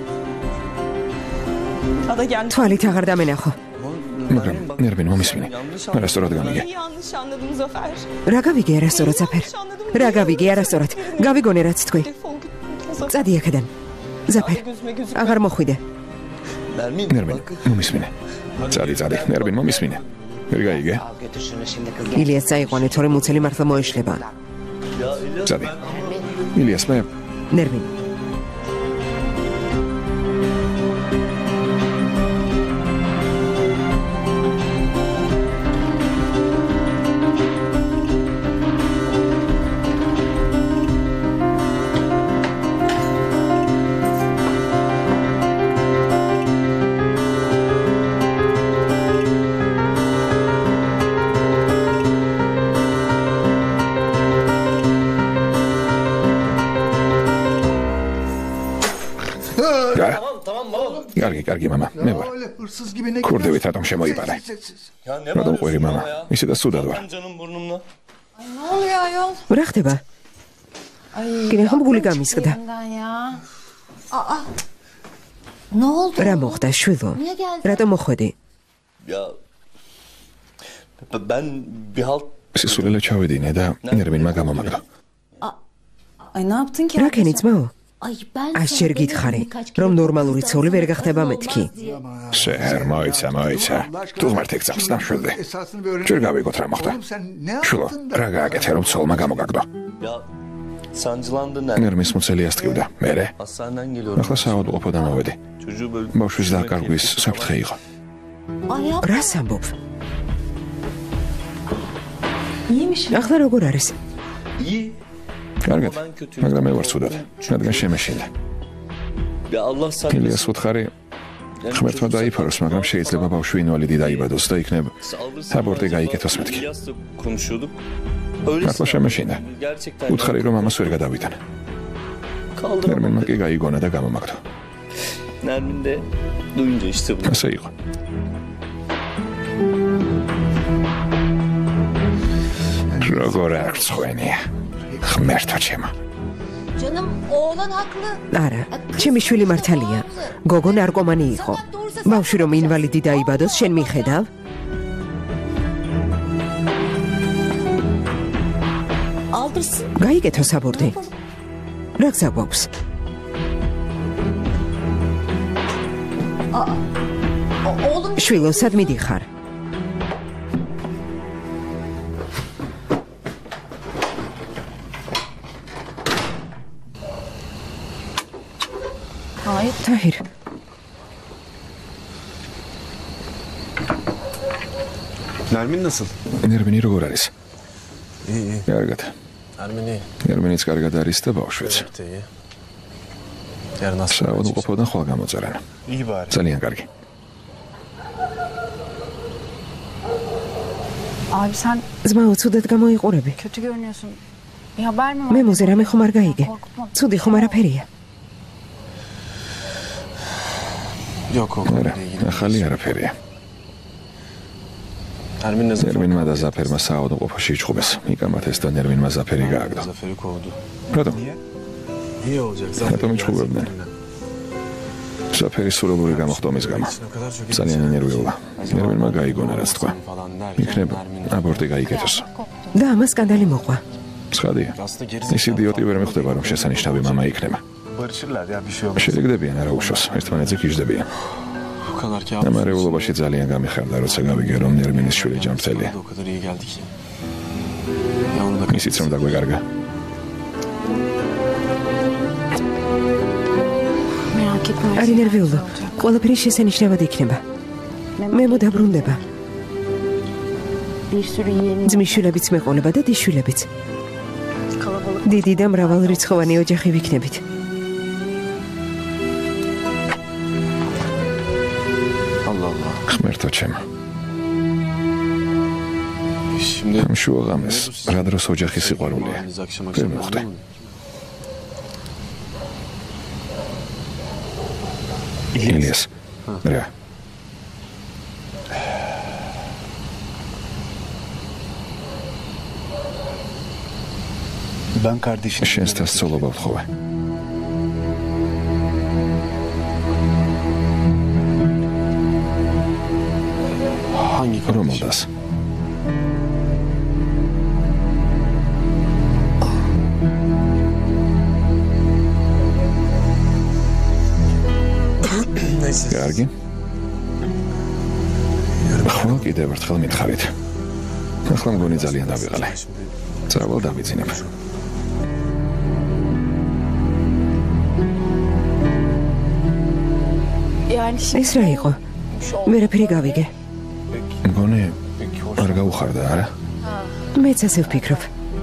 Ada gel. თვალით აღარ დამენახო. მაგრამ ნერვინ მომისმინე. არა სწორად გამიგე. Ben yanlış anladım Zafer. რა გავიგე არასწორად ზაფერ? რა გავიგე არასწორად? გავიგონე რაც თქვი. Defol git. Zafer. წადი აქედან. ზაფერ, Gözüme gözükme. აღარ მოხვიდე. Nermin. ნერვინ მომისმინე. წადი, ნერვინ მომისმინე. ვერ გაიგე? ილიას წაიყვანე, თორემ უცელი მართლა მოეშლება. Ya İlyas. წადი. ილიას მე ნერვინ, კარგი მამა, მე ვარ. ქურდებით რატომ შემოიპარე? Ya ne რატომ bağırıyorsun ყვირი მამა? bana ya? ისე და სუდად ვარ. Ben canım burnumla. Ne oluyor ayol? რა ხდება? გინახო გული გამისხდა. Ne oldu? რა მოხდა შვილო? Niye geldin? რატომ მოხვედი? Ya ben bir halt სისულელე ჩავედინე და ნერვინმა გამომაგდო. Ay ne yaptın ki? რა ქენი ძმაო? Ay ben ასჯერ გითხარი, რომ ნორმალური ცოლი ვერ გახდება მეთქი. შეჰერ, მოიცა. თუ ღმერთი გწამს ნამშვიდე. ჯერ გავიგოთ რა მოხდა. შულო, რა გააკეთე რომ ცოლმა გამოგაგდო? ya sancılandı nerede? ნერმის მუცელი ასტკივდა. მერე Hastaneden geliyorum. ახლა საავადმყოფოდან მოვედი. Çocuğu böyle ბავშვის დაკარგვის საფრთხე იყო. Ay yap. რას ამბობ? İyiymiş. ახლა როგორ არის? iyi. კარგად, მაგრამ მე ვარ ცუდად. რადგან შემეშინდა. Ya Allah ილიას saklasın. უთხარი ღმერთმა დაიფაროს, მაგრამ შეიძლება ბავშვი ინვალიდი დაიბადოს და იქნებ აბორტი გაიკეთოს მეთქი. İlyas'la konuşuyorduk. Öyle მართლა შემეშინდა. gerçekten უთხარი რომ ამას ვერ გადავიტანა. ნერმინმა კი გაიგონა და გამომაგდო. Nermin de duyunca işte bunu. ასე იყო. როგორ არ გწვენია? ღმერთო ჩემო. Canım oğlan haklı. არა, ჩემი შვილი მართალია. გოგო ნარკომანი იყო. ბავშვი რომ ინვალიდი დაიბადოს, შენ მიხედავ? Aldırsın. გაიკეთოს აბორტი. რა გზა გვაქვს? Oğlum შვილო, სად მიდიხარ? Hayır. თაჰირ, Nermin nasıl? ნერმინი როგორ არის? İyi. კარგად. Nermin iyi. ნერმინიც კარგად არის და ბავშვიც. Evet iyi. Yarın hastaneye საავადმყოფოდან ხვალ გამოწერენ. İyi bari. ძალიან კარგი. Abi sen ძმაო, ცუდად გამოიყურები. kötü görünüyorsun. Bir haber mi var? მე მოზე რამე ხომ არ გაიგე? Korkutma. ცუდი ხომ არაფერია? Yok o არა, konuyla ilgili. ახალი არაფერია. Nermin ne zaman? ნერმინმა და ზაფერმა საავადმყოფოში იჭხუბეს. იკამათეს და ნერმინმა ზაფერი გააგდო. Zafer'i kovdu. რატომ? İyi olacak. Zaten hiç kovulmadı. ზაფერი სულელური გამოხდომის გამო. O kadar çok ძალიან ენერგიულა. ნერმინმა გაიგონა რაც თქვა. falan derken იქნებ Nermin აბორტი გაიკეთოს. და ამას სკანდალი მოყვა. ცხადია. aslında geri ის იდიოტი ვერ მიხვდება რომ შესანიშნავი მამა იქნება. barışırlar ya bir şey olmaz. შედეგდებიან არა უშოს, ერთმანეთზე გიждდებიან. O kadar ki ამარეულობაში ძალიან გამიხარდა, როცა გავიგე რომ ნერმინის შვილი ჯანმრთელია. o kadar iyi geldi ki. Ya onu da ისიც რომ დაგვეკარგა. Merak etme. არი ნერვიულო. ყველაფერი შესანიშნავად იქნება. მე მოდაბრუნდება. Bir sürü yeni ძმისშვილებიც მეყოლება და დისშვილებიც. დიდი და მრავალრიცხოვანი ოჯახი ვიქნებით. Allah Allah. ღმერთო ჩემო. Şimdi ამ შუა ღამეს რა დროს ოჯახის სიყვარულია. biz akşam ვერ მოხდა. ილიას. რა? Ben kardeşim. შენს დასწოლობა ვთხოვე. hangi რომელ kardeşim? დას? კარგი. ახლა კიდევ ერთხელ მითხარით. ახლა მგონი ძალიან დავიღალე. წავალ დავიძინებ. Yani şimdi ეს რა იყო? ვერაფერი გავიგე. მგონი არ გაუხარდა, არა? მეც ასე ვფიქრობ.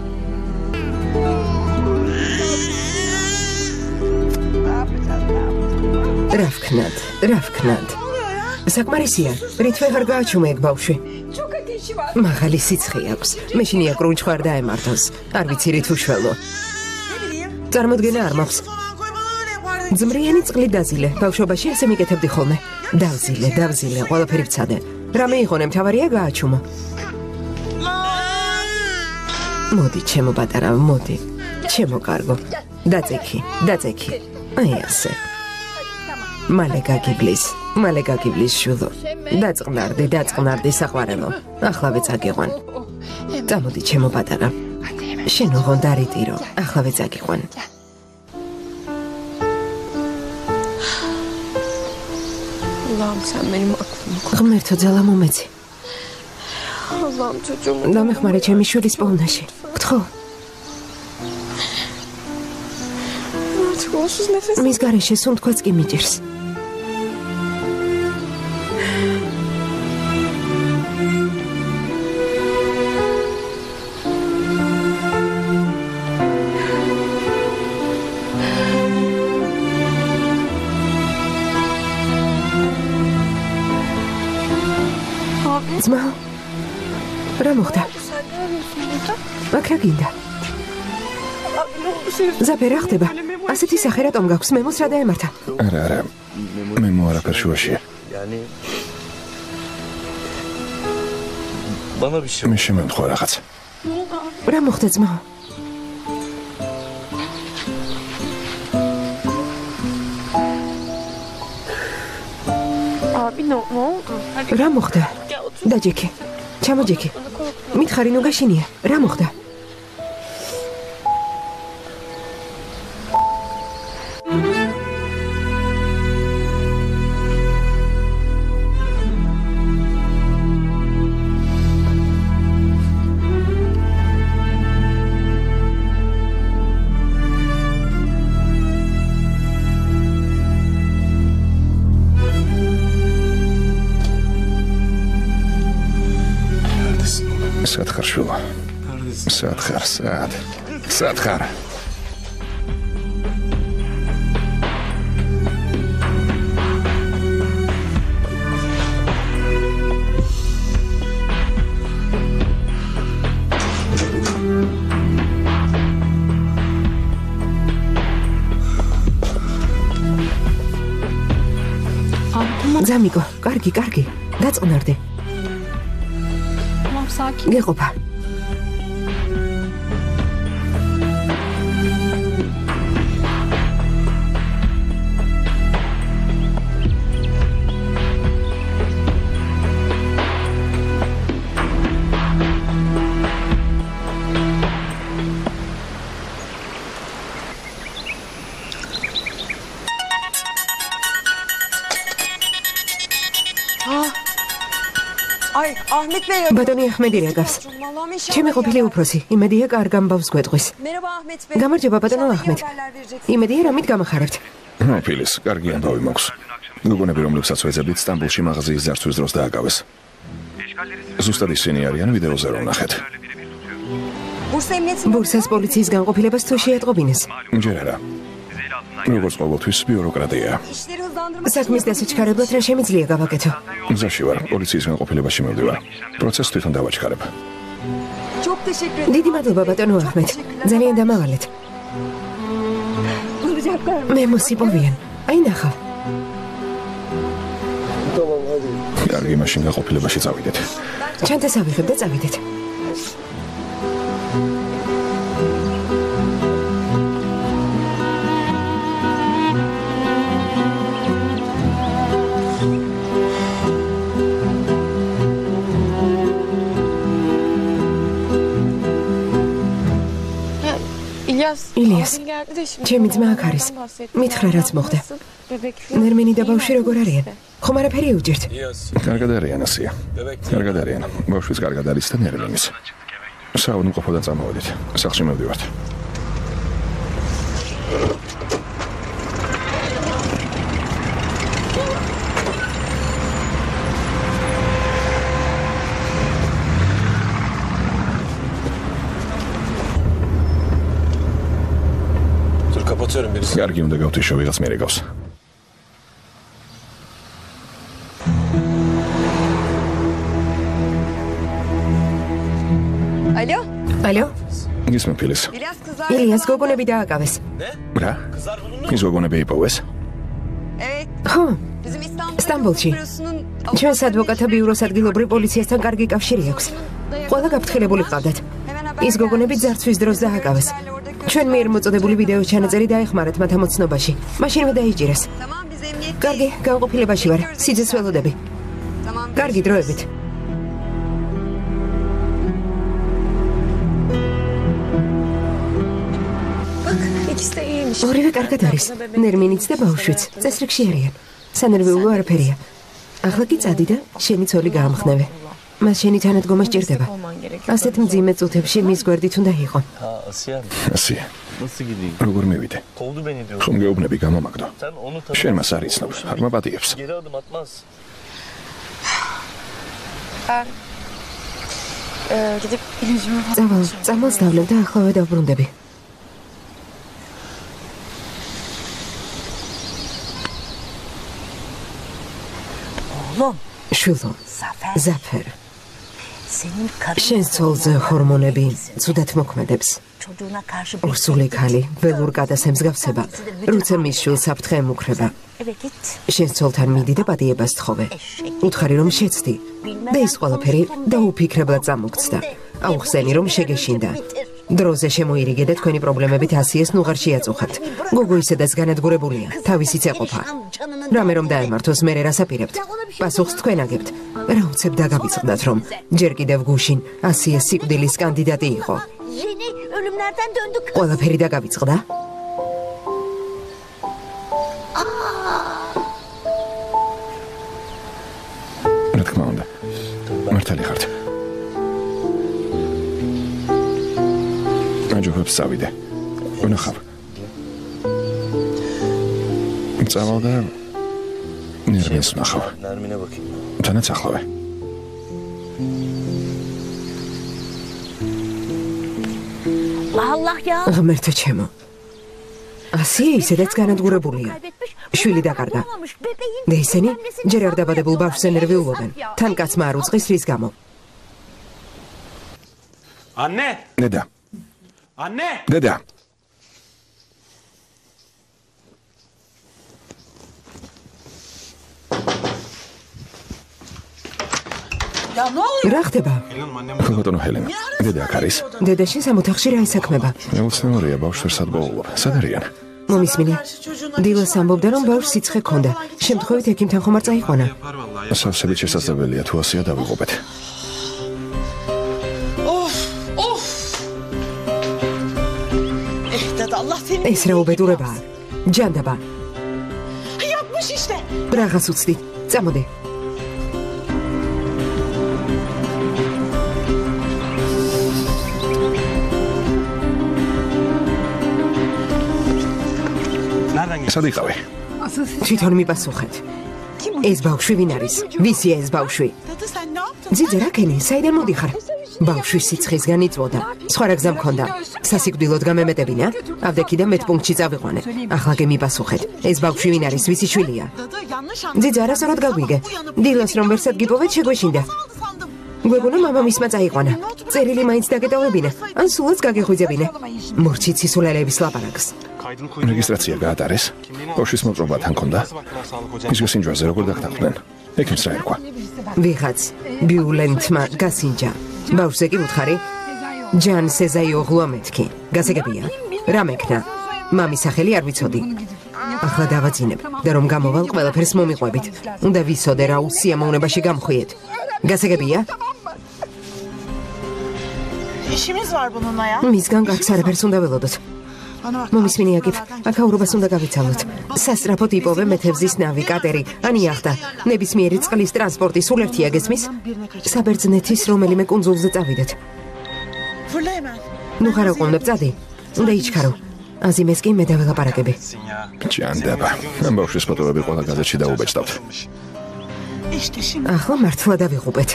რა ვქნათ? საკმარისია, რით ვეღარ გააჩუმე ეგ ბავშვი. მაღალი სიცხე აქვს. მე შინია კრუნჩი ხარ დაემართოს. არ ვიცი რით უშველო. წარმოდგენა არ მაქვს. ძმრიანი წყლი დაზილე. ბავშვობაში ასე მიკეთებდი ხოლმე. დავზილე, ყველაფერი ვცადე. რა მეიღონე, მთავარია გააჩუმო. მოდი, ჩემო პატარა, მოდი. ჩემო კარგო. დაწექი. აი ასე. მალე გაგიბლის შულო. დაწყნარდი საყვარელო. ახლავე წაგიყვან. წამოდი ჩემო პატარა. შენ ოღონდ არიტირო. ახლავე წაგიყვან. Allah'ım sen benim aklımı koy. ღმერთო ძალა მომეცი. Allah'ım çocuğumu. დამეხმარე ჩემი შვილის პოვნაში. გთხოვ, Artık onsuz nefes მის გარეშე სუნთქვაც კი მიჭირს. Abi ძმა, რა მოხდა? sen ne arıyorsun burada? აქ რა გინდა? Abi ne oldu sen? ზაფე რა ხდება? ასეთი სახე რატომ გაქვს? მემოს რა დაემართა? არა. მე მოარაფერ შუაშია. Yani bana bir şey მე შემემთხვა რაღაც. რა მოხდა ძმა? Abi ne oldu? Hadi რა მოხდა? gel otur. დაჯექი. ჩამოჯექი. Bana korkma. მითხარი ნუ გაშინია. რა მოხდა? სად ხარ შვილო? სად ხარ? სად ხარ? ძამიკო, კარგი. დაწყნარდი. Tamam sakin. გეყოფა. Ay Ahmet Bey. ბატონი აჰმედი რა გავს? Allah'ım inşallah. ჩემი ყოფილი უფროსი, იმედია კარგ ამბავს გვეტყვის. Merhaba Ahmet Bey. გამარჯობა ბატონო İnşallah iyi აჰმედ. haberler vereceksiniz. იმედია რამით გამახარებთ. ფილის, კარგი ამბავი მაქვს. გოგონები, რომლებსაც ვეძებდით, სტამბოლში მაღაზიის ძარცვის დროს დააკავეს. ზუსტად ისინი არიან ვიდეოზე რომ ნახეთ. ბურსას პოლიციის განყოფილებას თუ შეატყობინეს? ჯერ არა. როგორც ყოველთვის ბიუროკრატია. საქმის დასაჩქარებლად რა შემიძლია გავაკეთო? გზაში ვარ, პოლიციის განყოფილებაში მივდივარ. პროცესს თვითონ დავაჩქარებ. დიდი მადლობა ბატონო აჰმედ. ძალიან დამავალეთ. მე მოსიპოვიან. აი ნახავ. კარგი, მაშინ განყოფილებაში წავიდეთ. ჩანთას ავიღებ და წავიდეთ. ილიას, ჩემი ძმა აქ არის. მითხრა რაც მოხდა. ნერმინი და ბავშვი როგორ არიან? ხომ არაფერი უჭირთ? კარგად არიან ასია. კარგად არიან. ბავშვის კარგად არის და ნერმინის. საავადმყოფოდან წამოვედით. სახლში მივდივართ. კარგი უნდა გავთიშო ვიღაც მერეგავს. ალო? გისმენ ფილის. ილიას გოგონები დააკავეს. რა? ის გოგონები იპოვეს? ხო. სტამბოლში. ჩვენს ადვოკატთა ბიუროს ადგილობრივ პოლიციასთან კარგი კავშირი აქვს. ყველა გაფრთხილებული ყავდათ. ის გოგონები ძარცვის დროს დააკავეს. ჩვენ მიერ მოწოდებული ვიდეო ჩანაწერი დაეხმარათ მათ ამოცნობაში. მაშინვე დაიჭირეს. კარგი, განყოფილებაში ვარ. სიძეს ველოდები. კარგი დროებით. ორივე კარგად არის. ნერმინიც და ბავშვიც. წესრიგში არიან. სანერვიულო არაფერია. ახლა კი წადი და შენი ცოლი გაამხნევე. მას შენი თანადგომა სჭირდება. ასეთ მძიმე წუთებში მის გვერდით უნდა იყო. ასია. როგორ მივიდე? ხომ გეუბნები გამომაგდო. შენ მას არ იცნობ, არ მაპატიებს. წამალს დავლევ და ახლავე დავბრუნდები. შვილო, ზაფერ. შენს ცოლზე ჰორმონები ცუდად მოქმედებს. ორსული ქალი ველურ კადას ემსგავსება, როცა მის შვილს საფრთხე ემუქრება. შენს ცოლთან მიდი და პატიებას თხოვე. უთხარი რომ შეცდი და ის ყველაფერი დაუფიქრებლად წამოგცდა. აუხსენი რომ შეგეშინდა. დროზე შემოირიგე და თქვენი პრობლემებით ასიეს ნუღარ შეაწუხებთ. გოგო ისედაც განადგურებულია, თავისიც ეყოფა. რამე რომ დაემართოს, მერე რას აპირებთ? პასუხს თქვენ აგებთ. რა უცებ დაგავიწყდათ რომ ჯერ კიდევ გუშინ ასიეს სიკვდილის კანდიდატი იყო. ყველაფერი დაგავიწყდა? რა თქმა უნდა. მართალი ხართ. აჯობებს წავიდე. ვნახავ. წავალ და ნერმინს ვნახავ. თანაც ახლავე. ღმერთო ჩემო. ასია ისედაც განადგურებულია. შვილი დაკარგა. და ისინი ჯერ არ დაბადებულ ბავშვს ენერვიულობენ. თან კაცმა არ უწყის რის გამო. ანე? დედა. ანე? დედა. რა ხდება? ბატონო ჰელენა, დედა აქ არის? დედა შენ სამოთახში რა ისაქმება? მეუცნაურია ბავშვს ვერსად ბოულობ. სად არიან? მომისმინე. დილას ამბობდა რომ ბავშვს სიცხე ჰქონდა. შემთხვევით ექიმთან ხომ არ წაიყვანა? სავსებით შესაძლებელია თუ ასია დავიღობეთ. ეს რა უბედურებაა? ჯანდაბა. რაღაც უცდით. წამოდე. სად იყავი? თვითონ მიპასუხეთ. ეს ბავშვი ვინ არის? ვისია ეს ბავშვი? ძიძე რა ქენი, საიდან მოდიხარ? ბავშვი სიცხისგან იწვოდა. სხვა რა გზა მქონდა? სასიკვდილოდ გამემეტებინა? ავდექი და მეტპუნქტში წავიყვანე. ახლა კი მიპასუხეთ. ეს ბავშვი ვინ არის? ვისი შვილია? ძიძე არასწორად გაგვიგე. დილას რომ ვერსად გიპოვეთ შეგვეშინდა. გვეგონა მამამისმა წაიყვანა. წერილი მაინც დაგეტოვებინა. ან სულაც გაგეღვიძებინე. მორჩით სისულელების ლაპარაკს. რეგისტრაცია გაატარეს. ბავშვის მოწობა თან ქონდა. ის გასინჯვაზე როგორ დაგტახდნენ? ექიმს რა ერქვა? ვიღაც ბიულენტმა გასინჯა. ბავშვზე კი უთხარი? ჯან სეზაიოღლუა მეთქი. გასაგებია. რა მექნა? მამის სახელი არ ვიცოდი. ახლა დავაძინებ და რომ გამოვალ ყველაფერს მომიყვებით. უნდა ვიცოდე რა უსიამოვნებაში გამხვიეთ. გასაგებია? მისგან კარგს არაფერს უნდა ველოდოთ. მომისმინე აკიფ, აქაურობას უნდა გავიცალოთ. სასტრაფოდ იპოვე მეთევზის ნავი, კატერი, ან იახტა. ნებისმიერი წყლის ტრანსპორტი სულ ერთია გესმის? საბერძნეთის რომელიმე კუნძულზე წავიდეთ. ნუ ხარ უყოვნებ წადი. უნდა იჩქარო. აზიმეს კი მე დაველაპარაკები. ჭანდება. ამ ბავშვის ფოტოები ყველა გაზეთში დაუბეჭდავთ. ახლა მართლა დავიღუპეთ.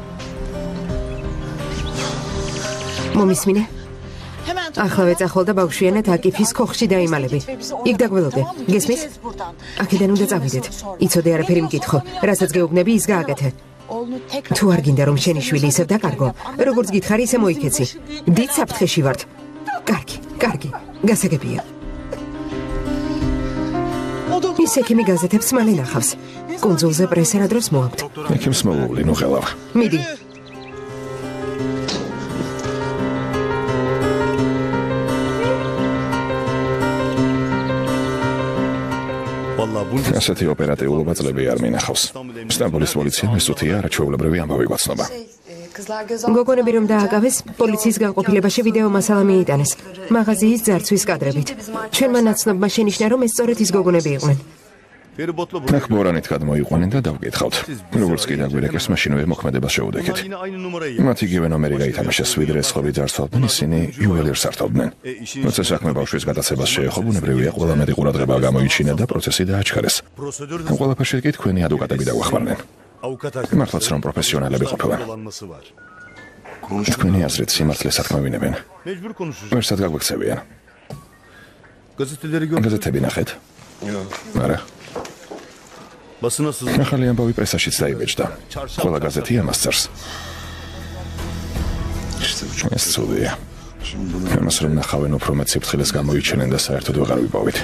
მომისმინე? ახლა ვეწახვალ და ბავშვიანად აკიფის ქოხში დაიმალები. იქ დაგველოდე. გესმის? აქედან უნდა წავიდეთ. იცოდე არაფერი მკითხო. რასაც გეუბნები ის გააკეთე. თუ არ გინდა რომ შენი შვილი ისევ დაკარგო, როგორც გითხარი ისე მოიქეცი. დიდ საფრთხეში ვართ. კარგი. გასაგებია. ის ექიმი გაზეთებს მალე ნახავს. კუნძულზე პრესა რა დროს მოაქვთ? ექიმს მოუვლი, ნუ ხელავ. მიდი. ასეთი ოპერატიულობა წლები არ მინახავს. სტამბოლის პოლიციამ ეს უთია არაჩვეულებრივი ამბავი გვაცნობა. გოგონები რომ დააკავეს, პოლიციის განყოფილებაში ვიდეო მასალა მიიტანეს. მაღაზიის ძარცვის კადრებით. ჩვენმა ნაცნობმა შენიშნა, რომ ეს სწორედ ის გოგონები იყვნენ. აქ ბორანით გადმოიყვანენ და დავკითხავთ. როგორც კი დაგვირეკეს, მაშინვე მოქმედებას შეუდექეთ. მათ იგივე ნომერი გაითამაშეს, ვიდრე სხვები ძარცვავდნენ, ისინი იუველირს ართობდნენ. როცა საქმე ბავშვის გადაცებას შეეხო, ბუნებრივია ყველა მეტი ყურადღება გამოიჩინა და პროცესი დააჩქარეს. ამ ყველაფერში კი თქვენი ადვოკატები დაგვახმარნენ. მართლაც რომ პროფესიონალები ყოფილან. თქვენი აზრით სიმართლეს ათქმევინებენ. ვერსად გაგვექცევიან. გაზეთები ნახეთ? არა. ახალი ამბავი პრესაშიც დაიბეჭდა. ყველა გაზეთი ამას წერს. ეს ცუდია. ამას რომ ნახავენ უფრო მეტ სიფრთხილეს გამოიჩენენ და საერთოდ ვეღარ ვიპოვით.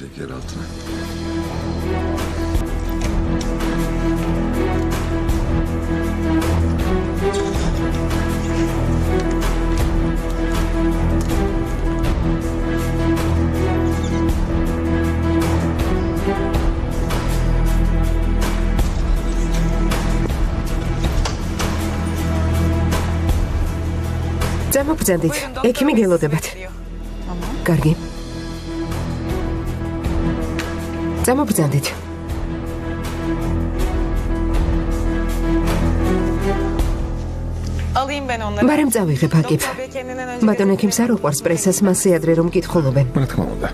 მოგბრძანდით, ექიმი გელოდებათ. კარგი. მოგბრძანდით. ბარემ წავიღებ აკიფ. ბატონ ექიმს არ უყვარს პრესას მასე ადრე რომ კითხულობენ. რა თქმა უნდა.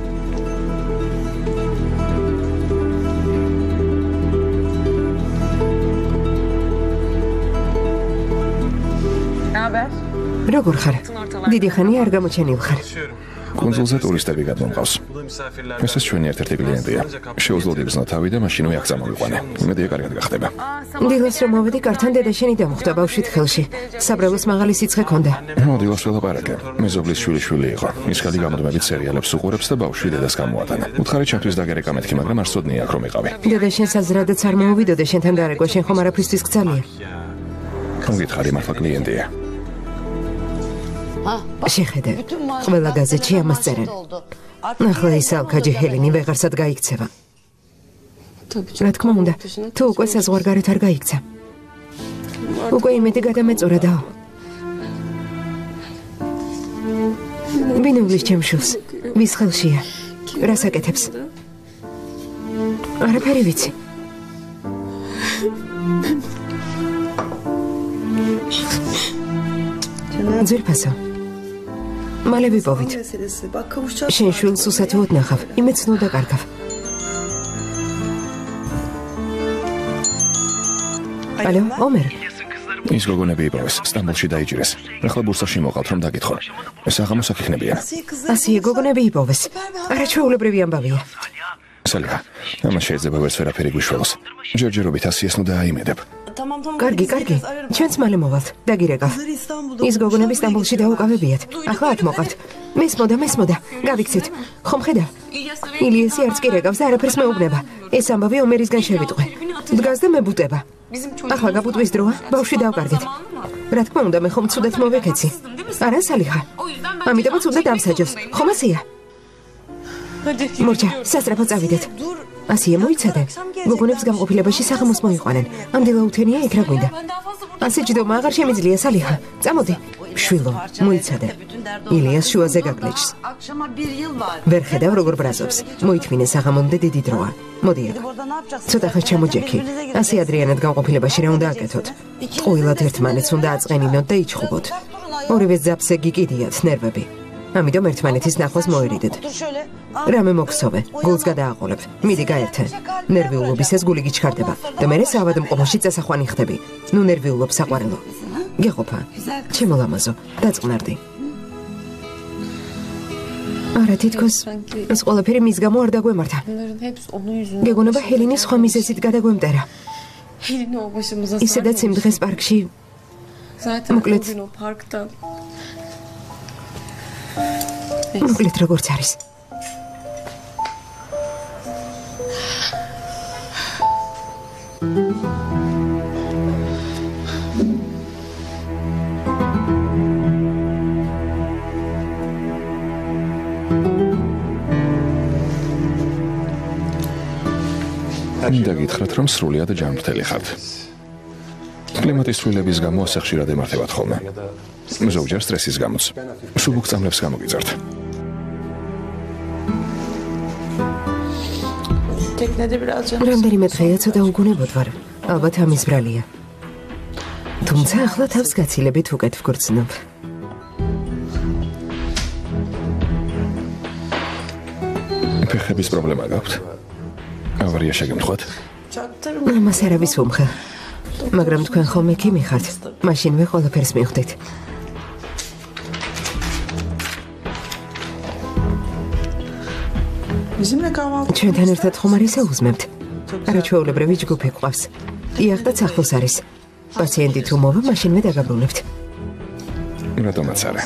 როგორ ხარ? დიდი ხანი არ გამოჩენილ ხარ. კუნძულზე ტურისტები გადმომყავს. ეს ჩვენი ერთ-ერთი კლიენტია. შეუძლო იბრძნა თავი და მაშინვე აქ წამოვიყვანე. იმედია კარგად გახდება. დილას რომ მოვედი, კართან დედა შენი დამხვდა ბავშვით ხელში. საბრალოს მაღალი სიცხე ჰქონდა. დილას ველაპარაკე. მეზობლის შვილი იყო. ის ხელი გამოდმებით სერიალებს უყურებს და ბავშვი დედას გამოატანა. უთხარი ჩემთვის დაგერეკა მეთქი, მაგრამ არ სწოდნია აქ რომ იყავი. დედა შენს აზრადაც არ მოუვიდოდე შენთან დარეკვა, შენ ხომ არაფრისთვის გძალია. გამგითხარი მართლა კლიენტია. შეხედე, ყველა გაზეთში ამას წერენ. ახლა ის ალქაჯი ჰელენი ვეღარსად გაიქცევა. რა თქმა უნდა, თუ უკვე საზღვარგარეთ არ გაიქცა. უკვე იმედი გადამეწურა დაო. ბინულის ჩემშულს, ვის ხელშია? რას აკეთებს? არაფერი ვიცი. ძვირფასო. მალე ვიპოვით. შენ შვილს უსათუოდ ნახავ, იმეც ნუ დაკარგავ. ალო, ომერ. ის გოგონები იპოვეს, სტამბოლში დაიჭირეს. ახლა ბურსაში მოყავთ, რომ დაგითხო. ეს აღამოს აქ იქნებიან. ასიე გოგონები იპოვეს. არაჩვეულებრივი ამბავია. სალიხა, ამას შეიძლება ვერც ვერაფერი გვიშველოს. ჯერჯერობით ასიეს ნუ დააიმედებ. კარგი, ჩვენც მალე მოვალთ, დაგირეკავ. ის გოგონები სტამბოლში დაუკავებიათ. ახლა აქ მოყავთ. მესმოდა, გავიქცეთ. ხომ ხედავ? ილიასი არც კი რეკავს და არაფერს მეუბნება. ეს ამბავი ომერისგან შევიტყვე. დგას და მებუტება. ახლა გაბუტვის დროა, ბავშვი დავკარგეთ. რა თქმა უნდა, მე ხომ ცუდად მოვეკეცი. არა, სალიხა. ამიტომაც უნდა დამსაჯოს. ხომ ასია? მორჩა, სასწრაფო წავიდეთ. ასია მოიცადე. გოგონებს გამყოფილებაში საღამოს მოიყვანენ. ამ დილაუთენია იქ რა გვინდა. ასე ჯდომა აღარ შემიძლია, სალიხა. წამოდი. შვილო, მოიცადე. ილიას შუაზე გაგლეჭს. ვერ ხედავ როგორ ბრაზობს. მოითმინე საღამომდე დიდი დროა. მოდი აქ. ცოტა ხანს ჩამოჯექი. ასე ადრიანად გამყოფილებაში რა უნდა აკეთოთ? ყოველად ერთმანეთს უნდა აწყენინოთ და იჩხუბოთ. ორივე ძაბზე გიკიდიათ ნერვები. ამიტომ ერთმანეთის ნახვას მოერიდეთ. რამე მოგსოვე, გულს გადააყოლებ. მიდი გაერთე. ნერვიულობის ეს გული გიჩქარდება და მერე საავადმყოფოში წასახვანი ხდები. ნუ ნერვიულობ საყვარელო. გეყოფა. ჩემო ლამაზო, დაწყნარდი. არა, თითქოს ეს ყველაფერი მის გამო არ დაგვემართა. გეგონება ჰელინის სხვა მიზეზით გადაგვემტერა. ისედაც იმ დღეს პარკში მოკლედ როგორც არის. მინდა გითხრათ, რომ სრულიად ჯანმრთელი ხართ. კლიმატის ცვლილების გამო ასე ხშირად ემართებათ ხოლმე. ზოგჯერ სტრესის გამოც. სუბუქ წამლებს გამოგიძართ. რამდენიმე დღეა ცოტა უგუნებოდ ვარ. ალბათ ამის ბრალია. თუმცა ახლა თავს გაცილებით უკეთ ვგრძნობ. ფეხების პრობლემა გაქვთ? ავარია შეგემთხვათ? ამას არავის ვუმხა. მაგრამ თქვენ ხომ ექიმი ხართ. მაშინვე ყველაფერს მივხვდით. ჩვენთან ერთად ხომ არ ისაუზმებთ? არაჩვეულებრივი ჯგუფი გვყავს. იახტაც ახლოს არის. პაციენტი თუ მოვა, მაშინვე დაგაბრუნებთ. რატომაც არა.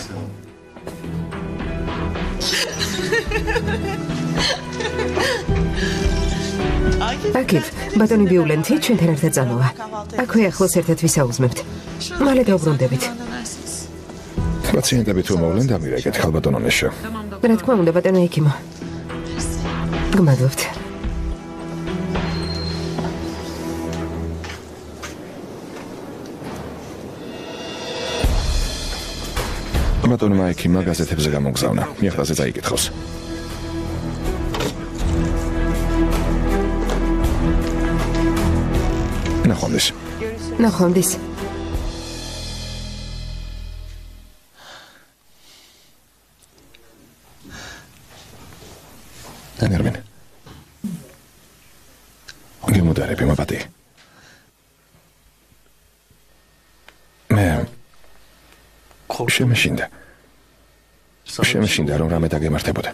აკიფ, ბატონი ბიულენთი ჩვენთან ერთად წამოვა. აქვე ახლოს ერთად ვისაუზმებთ. მალე დავბრუნდებით. პაციენტები თუ მოვლენ დამირეკეთ, ხალბატონო ნეშო. რა თქმა უნდა, ბატონო ექიმო. გმადლობთ. ბატონმა ექიმმა გაზეთებზე გამოგზავნა. მიახტაზე წაიკითხავს. ნახვამდის. ნერვინ. გემოდარები მაბატი. მე შემეშინდა რომ რამე დაგემართებოდა.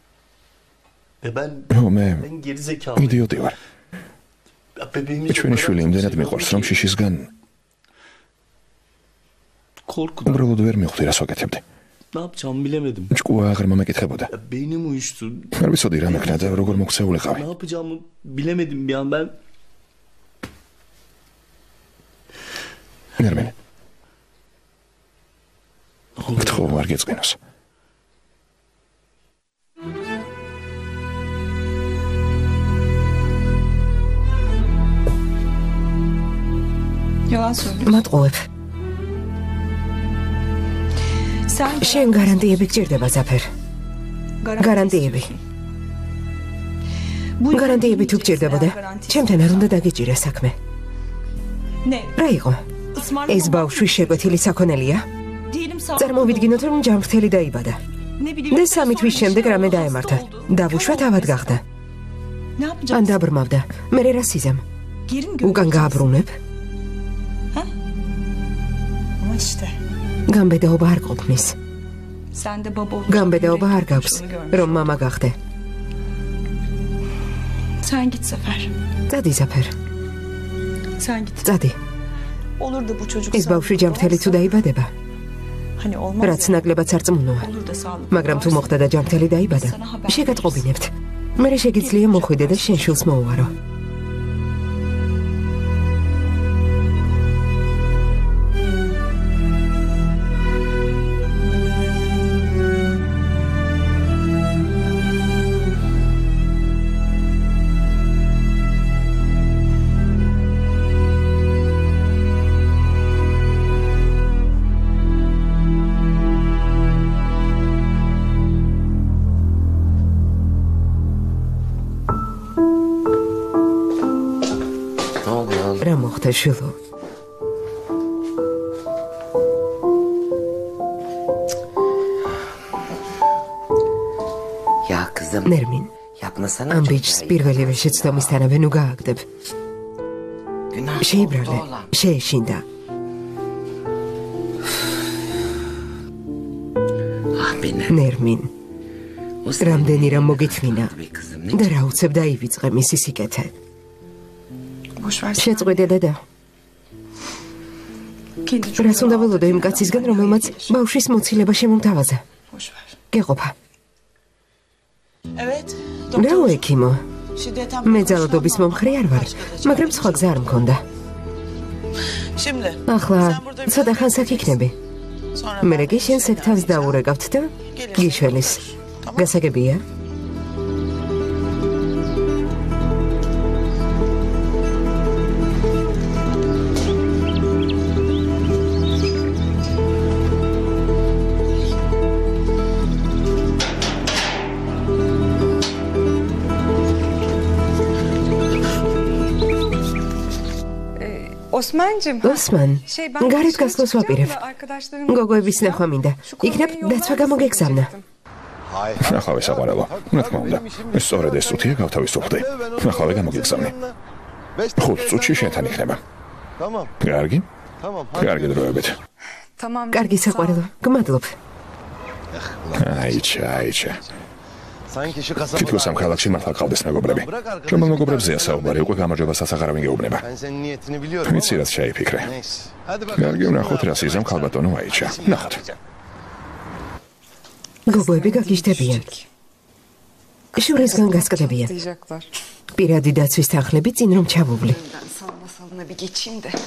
მე იდიოტი ვარ. ჩვენი შვილი იმდენად მიყვარს, რომ შიშისგან უბრალოდ ვერ მივხვდი რას ვაკეთებდი. ჭკუა აღარ მომეკითხებოდა. არ ვიცოდი რა მექნა და როგორ მოქცეულიყავი. ნერვინ. გთხოვ არ გეწყინოს. მატყუებ. შენ გარანტიები გჭირდება, ზაფერ. გარანტიები. გარანტიები თუ გჭირდებოდა, ჩემთან არ უნდა დაგიჭირა საქმე. რა იყო? ეს ბავშვი შეკვეთილი საქონელია? წარმოვიდგინოთ, რომ ჯანმრთელი დაიბადა. და 3 თვის შემდეგ რამე დაემართა. დავუშვა თავად გახდა. ან დაბრმავდა. მერე რა სიზამ? უკან გააბრუნებ? işte. გამბედაობა არ ყოფნის. Sen de baba olacak. გამბედაობა არ გაქვს, რომ მამა გახდე. Sen git Zafer. წადი ზაფერ, Sen git. წადი. Olur da bu çocuk ეს ბავშვი ჯანმრთელი თუ დაიბადება, Hani olmaz რაც ya. ნაკლებად სარწმუნოა. Olur da sağlık. მაგრამ თუ მოხდა და ჯანმრთელი დაიბადა, შეგატყობინებთ. მერე შეგიძლია მოხვიდე და შენ შვილს მოუვარო. რა მოხდა შვილო? Ya kızım ნერმინ, yapmasana. ამ ბიჭს პირველივე შეცდომისთანავე ნუ გააგდებ. Günah შეიბრალე, oldu oğlan. შეეშინდა. Ah beni. ნერმინ, O seni რამდენი რამ მოგითმინა be kızım. და რა უცებ დაივიწყე მისი სიკეთე. Boş ver. შეწყვეტე დედა. Kendi რას უნდა ველოდო იმ კაცისგან, რომელმაც ბავშვის მოცილება შემომთავაზა? Boş ver. გეყოფა. Evet. რა უექიმო? მე ძალადობის მომხრე არ ვარ, მაგრამ სხვა გზა არ მქონდა. Şimdi. ახლა ცოტა ხანს აქ იქნები. მერე კი შენ სექტანს დაურეკავთ და გიშველის. გასაგებია? Osman'cığım. ოსმან, გარეთ გასვლას ვაპირებ. Arkadaşlarım გოგოების ნახვა მინდა. იქნებ დაცვა გამოგეგზავნა. ნახავე საყვარელო. რა თქმა უნდა. ეს სწორედ ეს წუთია გავთავისუფლდი. ნახავე გამოგიგზავნე. 5 წუთში შენთან იქნება. კარგი? კარგი დროებით. Tamam. კარგი საყვარელო, გმადლობ. აიჩა. თითქოს ამ ქალაქში მართლა ყავდეს მეგობრები. რომელ მეგობრებზეა საუბარი, უკვე გამარჯვებასაც აღარავინ გეუბნება. ვიცი რაც შეიფიქრე. კარგი, ვნახოთ რა სიზამ ქალბატონო აიჩა. ნახოთ. გოგოები გაგიჟდებიან. შურისგან გასკდებიან. Diyecekler. პირადი დაცვის თანხლები წინ რომ ჩავუვლი. Ben salma salına bir geçeyim de.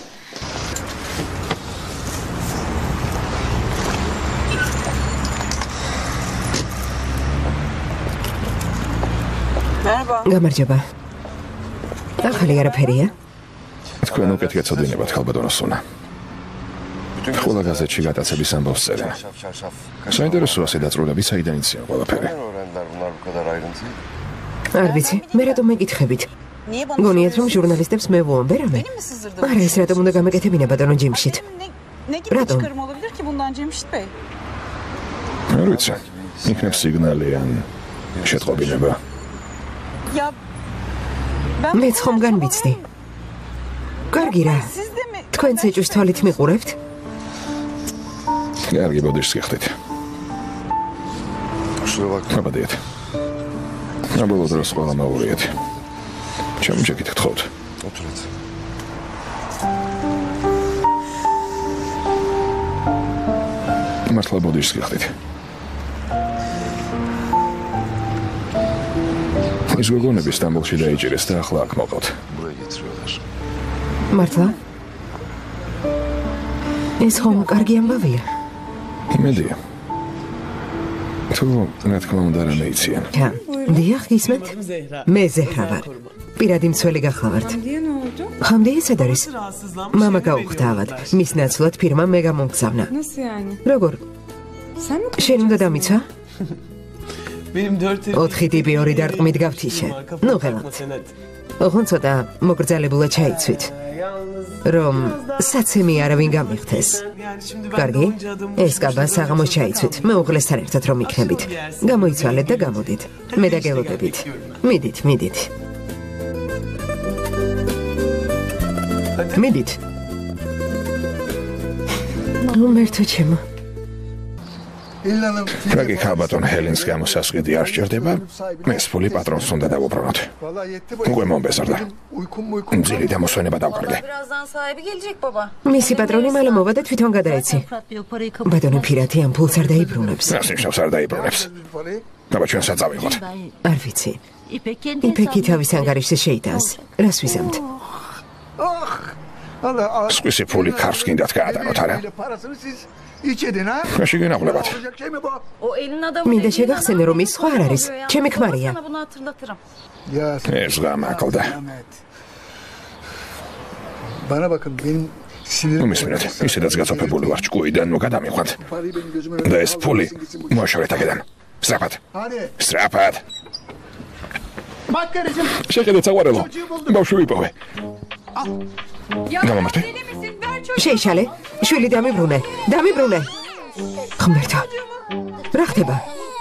Merhaba. გამარჯობა. ახალი არაფერია? თქვენ უკეთ გეცოდინებათ ქალბატონო სუნა. ყველა გაზეთში გატაცების ამბავს წერენ. საინტერესოა სადაწრულები საიდან იციან ყველაფერი. არ ვიცი, მე რატომ მეკითხებით? გონიათ რომ ჟურნალისტებს მე ვუამბე რამე? არა, ეს რატომ უნდა გამეკეთებინა ბატონო ჯიმშით? Ne gibi Rahat ol. bir çıkarım olabilir ki bundan Cemşit Bey? არ ვიცი. იქნებ სიგნალი ან შეტყობინება. Ya ben მეც ხომგან ვიცდი. კარგი რა. siz de mi? თქვენ ეჭვის თვალით მიყურებთ? კარგი, ბოდიშს გიხდით. აბადიეთ. ნაბოლო დროს ყველა მაურიეთ. ჩემჭეკით გთხოვთ. მართლა ბოდიშს გიხდით. ის გოგონები სტამბოლში დაიჭირეს და ახლა აქ მოყავთ. მართლა? ეს ხომ კარგი ამბავია? იმედია. თუ რა თქმა უნდა რამე იციან. ჩა, დიახ, გისმენთ? მე ზეჰრა ვარ. პირადი მცველი გახლავართ. Diye ne oldu? ხამდე ეს არის? მამა გაუხტავად. მის ნაცვლად ფირმა მე გამომგზავნა. Nasıl yani? როგორ? Sen mi შენ უნდა დამიცვა? Benim 4 4 ტიპი 2 დარტყმით გავთიშე. ნუ ხელთ. ოღონდ ცოტა მოგრძალებულად ჩაიცვით. რომ საცემი არავინ გამიხდეს. კარგი? ეს კაბა საღამოს ჩაიცვით. მეუღლესთან ერთად რომ იქნებით. გამოიცვალეთ და გამოდით. მე დაგელოდებით. მიდით. მიდით. მერთო ჩემო. ფრაგი ქალბატონ ჰელენს გამოსასყიდი არ სჭირდება, ეს ფული პატრონს უნდა დავუბრუნოთ. უკვე მომბეზრდა. მძილი დამოსვენება დავკარგე. Birazdan sahibi gelecek baba. მისი პატრონი მალე მოვა და თვითონ გადაეცი. ბატონი ფირათი ამ ფულს არ დაიბრუნებს. რას ნიშნავს არ დაიბრუნებს? აბა ჩვენ საწავიღოთ. არ ვიცი. იფექი თავის ანგარიშზე შეიტანს. რას ვიზამთ? სხვისი ფული ქარს გინდათ გაატანოთ, არა? მაშინ გინახულებათ. O elin adamı. მინდა შეგახსენე რომ ის სხვა არ არის. ჩემი ქმარია. Sana bunu hatırlatırım. ეს გამაკლდა. Bana bakın benim უმისმინეთ, ისედაც გაწოფებული ვარ ჭკუიდან, ნუ გადამიყვანთ. და ეს ფული მოაშორეთ აქედან. სწრაფად. სწრაფად. შეხედეთ საყვარელო. ბავშვი ვიპოვე. გამომართე. შეიშალე. შვილი დამიბრუნე. დამიბრუნე. ღმერთო. რა ხდება?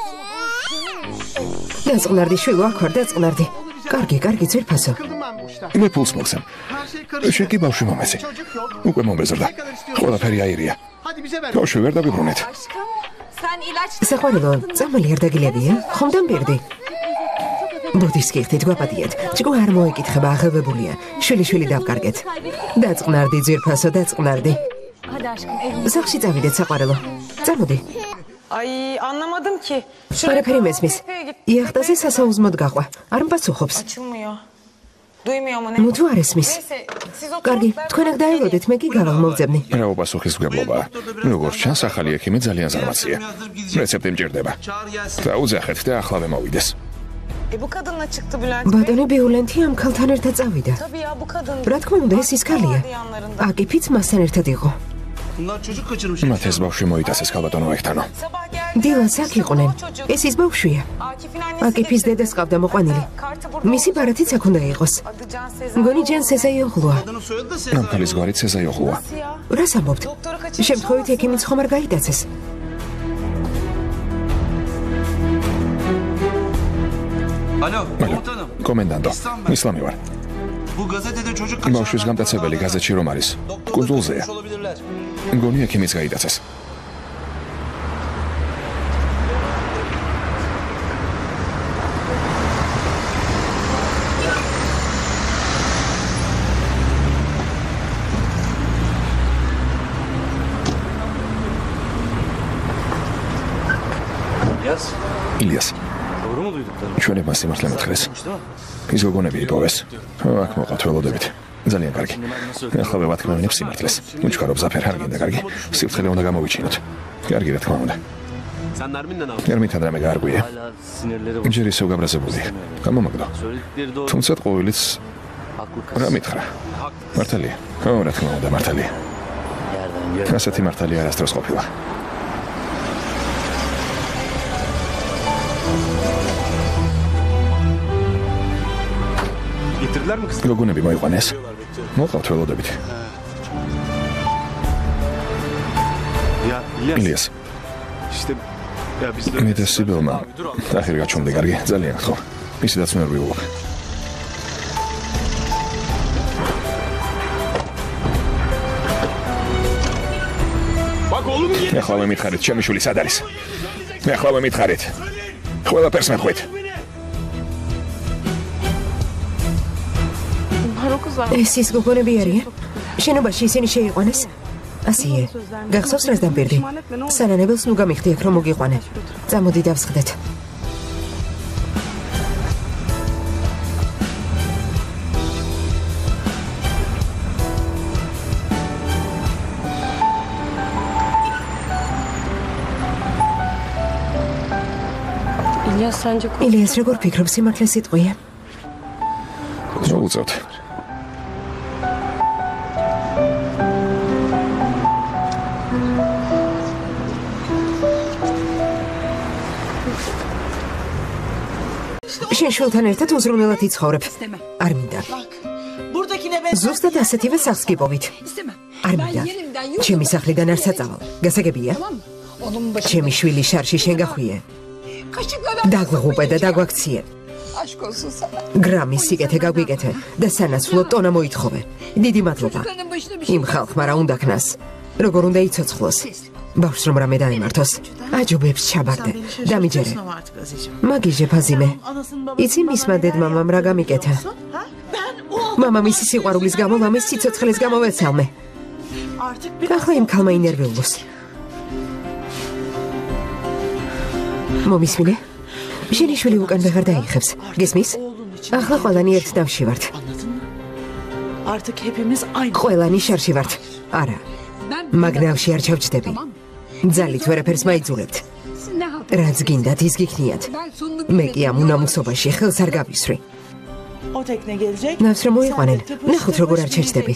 დაწყნარდი შვილო, აქ ვარ, დაწყნარდი. კარგი, ძვირფასო. მე ფულს მოგცემ. შეგი ბავშვი მომეცი. უკვე მომბეზრდა. ყველაფერი აირია. ბავშვი ვერ დავიბრუნეთ. Sen ilaç საყვარელო, წამალი არ დაგილებია? ხომ დამბერდი? ბუდის კიხთით გვაპატიეთ. ჭკუ არ მოეკითხება, აღელვებულია. შვილი დავკარგეთ. დაწყნარდი ძვირფასო, დაწყნარდი. Hadi aşkım evine. სახლში წავიდეთ საყვარელო. წამოდი. Ay anlamadım ki. არაფერი მესმის. იახტაზე სასაუზმოდ გაყვა. არ მპასუხობს. Açılmıyor. Duymuyor mu ne? ნუ თუ არ ესმის. Neyse siz o კარგი, თქვენ აქ დაელოდეთ, მე კი გავაღმოვძებნი. რა უპასუხისმგებლობა. როგორც ჩანს, ახალი ექიმი ძალიან ზარმაცია. რეცეპტი მჭირდება. დაუძახეთ და ახლავე მოვიდეს. bu kadınla çıktı Bülent Bey. ბატონი ბიულენთი ამ ქალთან ერთად წავიდა. Tabii ya bu kadın. რა თქმა უნდა, ეს ის ქალია. აკიფიც მასთან ერთად იყო. მათ ეს ბავშვი მოიტაცეს ქალბატონო ექთანო. Sabah geldi. დილას აქ იყვნენ. ეს ის ბავშვია. Akif'in annesi. აკიფის დედას ყავდა მოყვანილი. Kartı burada. მისი ბარათიც აქ უნდა იყოს. Adı Can Sezen. მგონი ჯენ სეზაიოღლუა. ამ ქალის გვარით სეზაიოღლუა. რას ამბობთ? შემთხვევით ექიმიც ხომ არ გაიტაცეს? Alo, komutanım. კომენდანტო, ისლამი ვარ. Bu gazetede çocuk ბავშვის გამტაცებელი გაზეთში რომ არის. კუნძულზეა. olabilirler. მგონი ექიმიც გაიტაცეს. ილიას. Doğru mu duyduklarım? ჩვენ მას სიმართლე მეთხრეს. ის გოგონები იპოვეს. აქ მოყავთ ველოდებით. ძალიან კარგი. ახლა ვეთქმევინებ სიმართლეს. უჩქარო ზაფერ არ გინდა კარგი. სიფრთხილე უნდა გამოვიჩინოთ. კარგი რა თქმა უნდა. Sen Nermin'le ne yaptın? ერმით რამე გაარგვია. Hala sinirleri ჯერ ისევ გაბრაზებული. გამომაგდო. Söyledikleri doğru. თუმცა ყოველიც Haklı kız. რა მითხრა? მართალია. ხო, რა თქმა უნდა, მართალია. Yerden gör. ასეთი მართალია არასდროს ყოფილა. Getirdiler mi kızı? გოგონები მოიყვანეს. მოყავთ ველოდებით. Ya İlyas. ილიას. İşte ya biz de... მე და სიბილმა Abi dur abi. ახირ გაჩვენდი კარგი, ძალიან ხო. ისედაც ნერვიულობ. Bak oğlum მე ახლავე მითხარით, ჩემი შვილი სად არის? მე ახლავე მითხარით. ყველაფერს მეთქვით. ეს ის გოგონები არიან? შენობაში ისინი შეიყვანეს? ასიე. გახსოვს რას დამბერდი? სანანებელს ნუ გამიხდი აქ რომ მოგიყვანე. წამოდი დავსხდეთ. İlyas sence ილიას როგორ ფიქრობ სიმართლე სიტყვია? მოუწევთ. შენ შვილთან ერთად უზრუნველად იცხოვრებ. არ მინდა. Buradakine ben ზუსტად ასეთივე სახლს გიპოვით. არ მინდა. ჩემი სახლიდან არ საწავალ. გასაგებია? onun başı. ჩემი შვილი შარში შენ გახვიე. Kaşıklara დაგვიღუპე და დაგვაქციე. aşk olsun sana. გრამის სიკეთე გაგვიკეთე და სანაცვლოდ ტონა მოითხოვე. დიდი მადლობა. Çocukların başına bir şey. იმ ხალხმა რა უნდა ქნას. როგორ უნდა იცოცხლოს. ბავშვს რომ რამე დაემართოს. აჯობებს ჩაბარდე. დამიჯერე. მაგიჟე ფაზიმე. იცი მისმა დედმამამ რა გამიკეთა? მამამისი სიყვარულის გამო მამის სიცოცხლის გამო ვეცალმე. ახლა იმ ქალმა ინერვიულოს. მომისმინე? ჟენიშვილი უკან ვეღარ დაიხებს. გესმის? ახლა ყველანი ერთ დავში ვართ. ყველანი შარში ვართ. არა. მაგნავში არ ჩავჯდები. ძალით ვერაფერს მაიძულებთ. რაც გინდათ ის გიქნიათ. მე კი ამ უნამუსობაში ხელს არ გავისვრი. ნავს რომ მოიყვანენ. ნახოთ როგორ არ ჩერჩდები.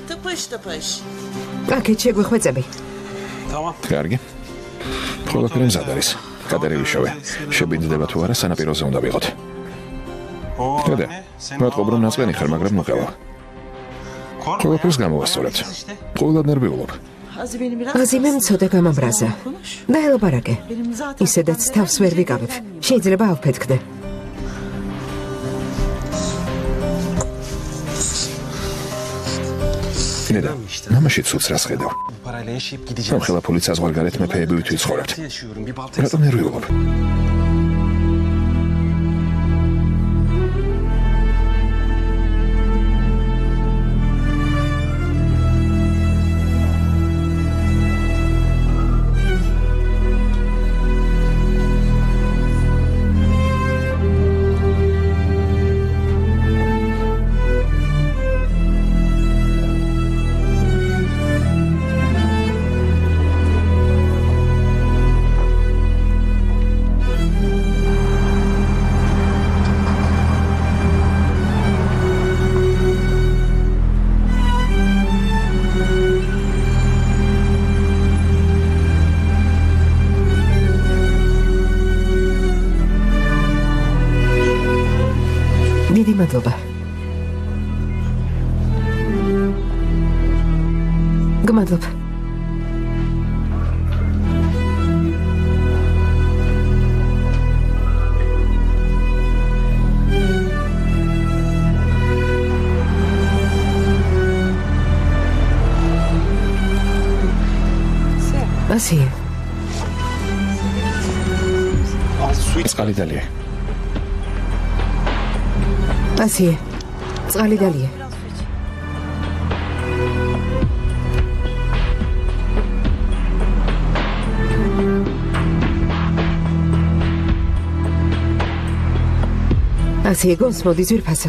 აქეთ შეგვეხვეწები. კარგი. ყველაფერი მზად არის. გადარევი შოვე. შებინდება თუ არა სანაპიროზე უნდა ვიყოთ. გადე. მეთყობ რომ ნაწყენი ხარ, მაგრამ მოყევა. ყველაფერს გამოვასწორებთ. ყველა ნერვიულობ. აზიმემ ცოტა გამაბრაზა. დაელაპარაკე. ისედაც თავს ვერ ვიკავებ. შეიძლება ავფეთქდე. ნედა, მამაში ცუც რას ხედავ. ამ ხელა პოლიციას ზღვარგარეთ მეფეები ვითვიცხოვრებთ. რატომ ნერვიულობ? დიდი მადლობა. გმადლობ. ასია. წყალი დალია. ასია. წყალი დალია. ასია გონს მოდი ძვირფასო.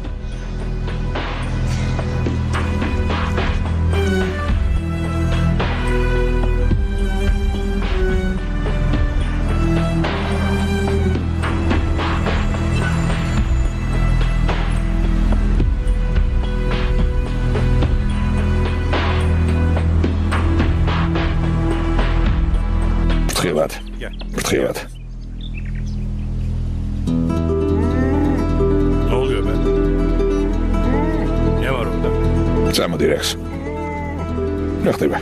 Prtxivat. Ne oluyor be? Ne var orada? Çamodi Rex. Ne xtiba?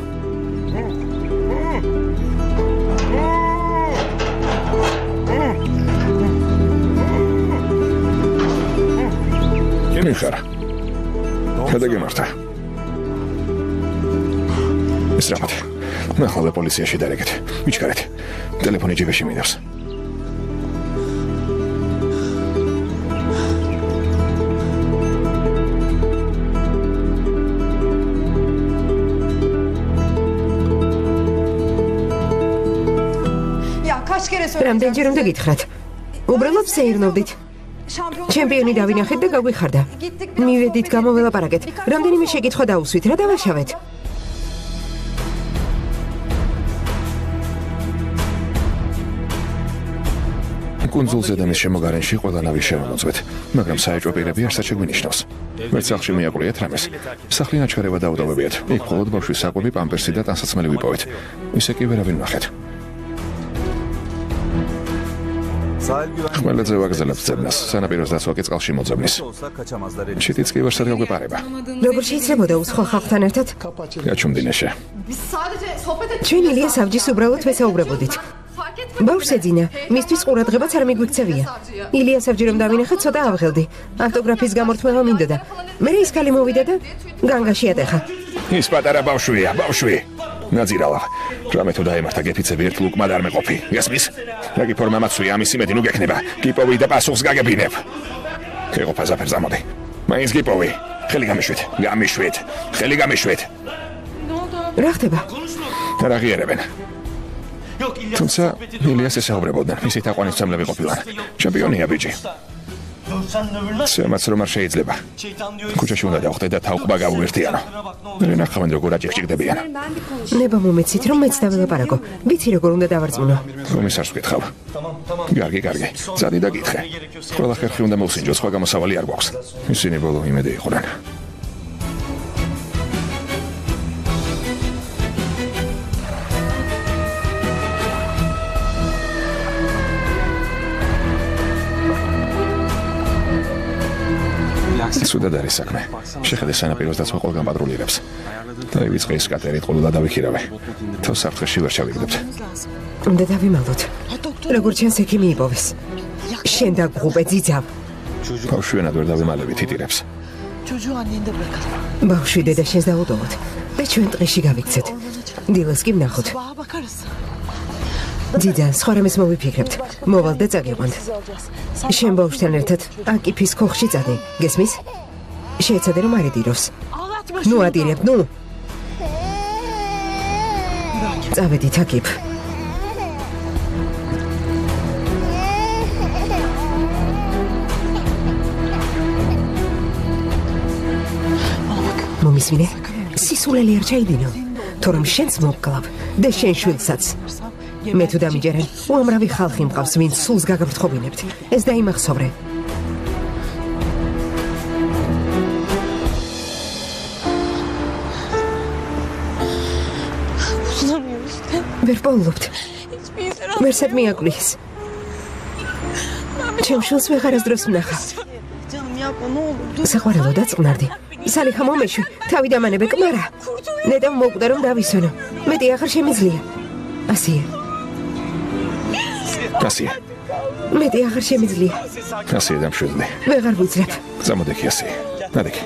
Kim xara? Hada gemarta. Isramat. მე ხოლმე პოლიციაში დარეგეთ. მიჩქარეთ. ტელეფონი ჯიბეში მინავს. რამდენჯერ უნდა გითხრათ? უბრალოდ სეირნოვდით. ჩემპიონი დავინახეთ და გაგვიხარდა. მივედით გამოველაპარაკეთ. რამდენიმე შეკითხვა დაუსვით, რა დავაშავეთ? კუნძულზე და მის შემოგარენში ყველანავი შევამოწმეთ, მაგრამ საეჭვო პირები არსად შეგვინიშნავს. ვერც სახლში მიაყრიეთ რამეს. სახლი ნაჩქარება დაუდავებიათ. იქ მხოლოდ ბავშვის საკვები, პამპერსი და ტანსაცმელი ვიპოვეთ. ისე კი ვერავინ ნახეთ. ხმელეთზე ვაგზავნებთ ძებნას, სანაპიროს დაცვა კი წყალში მოძებნის. შიტიც კი ვერსად გაგვეპარება. როგორ შეიძლებოდა უსხო ხალხთან ერთად? გაჩუმდინეშე. ჩვენ ილიას ავჯის უბრალოდ ვესაუბრებოდით. ბავშვს ეძინა, მისთვის ყურადღებაც არ მიგვიქცევია. ილიას ავჯი რომ დავინახეთ, ცოტა ავღელდი. ავტოგრაფის გამორთმევა მინდოდა. მე ის ქალი მოვიდა და განგაში ატეხა. ის პატარა ბავშვია, ბავშვი. ნაძირავა. რამე თუ დაემართა გეფიცები ერთ ლუკმად არ მეყოფი. გესმის? რაგი ფორმა მაცვია ამის იმედი ნუ გექნება. გიპოვი და პასუხს გაგებინებ. გეყოფა ზაფერს ამოდი. მაინც გიპოვი. ხელი გამიშვით. ხელი გამიშვით. რა ხდება? რა ღიერებენ? თუმცა ილიას ესაუბრებოდნენ. მისი თაყვანისმცემლები ყოფილან. ჩემპიონია ბიჭი. შემაც რომ არ შეიძლება. ქუჩაში უნდა დავხდე და თავყბა გავუერთიანო. მე ნახავენ როგორ აჭიქჭიქდებიან. ნება მომეცით რომ მეც დაველაპარაკო. ვიცი როგორ უნდა დავარწმუნო. კომისარს ვკითხავ. კარგი. წადი და გითხე. ყველა ხერხი უნდა მოვსინჯო, სხვა გამოსავალი არ გვაქვს. ისინი ბოლო იმედი იყვნენ. სუდად არის საქმე. შეხედე სანაპიროს დაცვა ყველგან პატრულირებს. დაივიწყე ის კატერით ყოლა დავიქირავე. თავს საფრთხეში ვერ ჩავიგდებთ. უნდა დავიმალოთ. როგორც ჩანს ექიმი იპოვეს. შენ დაგღუბე ძიძავ. ბავშვიანად ვერ დავიმალებით იტირებს. ბავშვი დედა შენს დაუდოვოთ და ჩვენ ტყეში გავიქცეთ. დილას კი ვნახოთ. ძიძა, სხვა რამეს მოვიფიქრებთ. მოვალ და წაგიყვანთ. შენ ბავშვთან ერთად აკიფის ქოხში წადი. გესმის? შეეცადე რომ არ ედიროს. ნუ ადირებ, ნუ. წავედით აკიფ. მომისმინე? სისულელი არ ჩაიდინო. თორემ შენც მოვკლავ და შენ შვილსაც. მე თუ დამიჯერენ, უამრავი ხალხი მყავს, ვინც სულს გაგაფრთხობინებთ. ეს დაიმახსოვრე. ვერ პოულობთ. მერსად მიაკვლის. ჩემ შვილს ვეღარასდროს ვნახა. საყვარელო დაწყნარდი. სალიხა მომეშვი, თავი დამანებე კმარა. ნეტავ მოკვდა რომ დავისვენო. მეტი ახარ შემიძლია. ასია. მეტი ახარ შემიძლია. ასია დამშვიდლი. ვეღარ ვუძლებ. ზამოდექი ასია. ნადექი.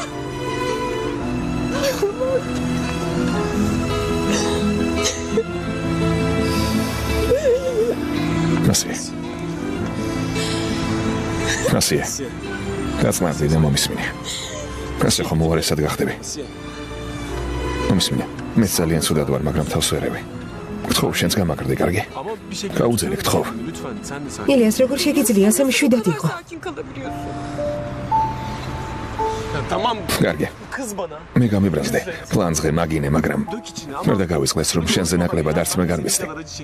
ასია. გაწმარდი და მომისმინე. ასე ხომ უარესად გახდები. მომისმინე. მე ძალიან ცუდად ვარ, მაგრამ თავს ვერევი. გთხოვ, შენც გამაგრდი, კარგი? გაუძელი, გთხოვ. ილიას როგორ შეგიძლია ასე მშვიდად იყო? კარგი. მე გამიბრაზდე. პლანზე მაგინე, მაგრამ ვერ დაგავიწყდეს რომ შენზე ნაკლებად არც მე განვიცდი.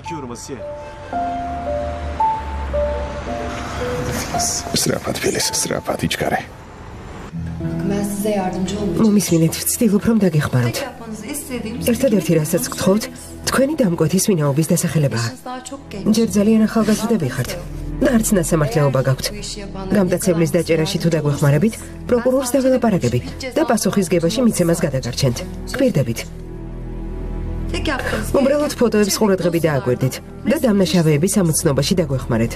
სწრაფად ფილის, სწრაფად იჩქარე. მომისმინეთ, ვცდილობ რომ დაგეხმაროთ. ერთადერთი რასაც გთხოვთ, თქვენი დამკვეთის ვინაობის დასახელებაა. ჯერ ძალიან ახალგაზრდები ხართ და არც ნასამართლეობა გაქვთ. გამტაცებლის დაჭერაში თუ დაგვეხმარებით, პროკურორს დაველაპარაკები და პასუხისგებაში მიცემას გადაგარჩენთ. გვირდებით. უბრალოდ ფოტოებს ყურადღები დააგვერდით და დამნაშავეების ამოცნობაში დაგვეხმარეთ.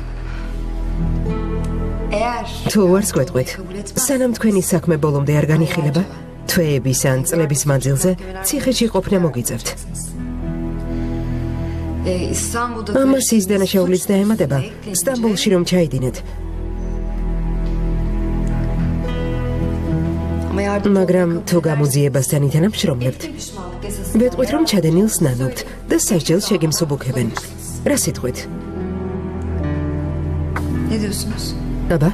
თუ ვარს გვეტყვით, სანამ თქვენი საქმე ბოლომდე არ განიხილება, თვეების ან წლების მანძილზე ციხეში ყოფნა მოგიწევთ. ამას ის დანაშაულიც დაემატება, სტამბოლში რომ ჩაიდინეთ. მაგრამ თუ გამოძიებასთან ითანამშრომლებთ, ვეტყვით რომ ჩადენილს ნანობთ და სასჯელს შეგემსუბუქებენ. რა სიტყვით? აბა?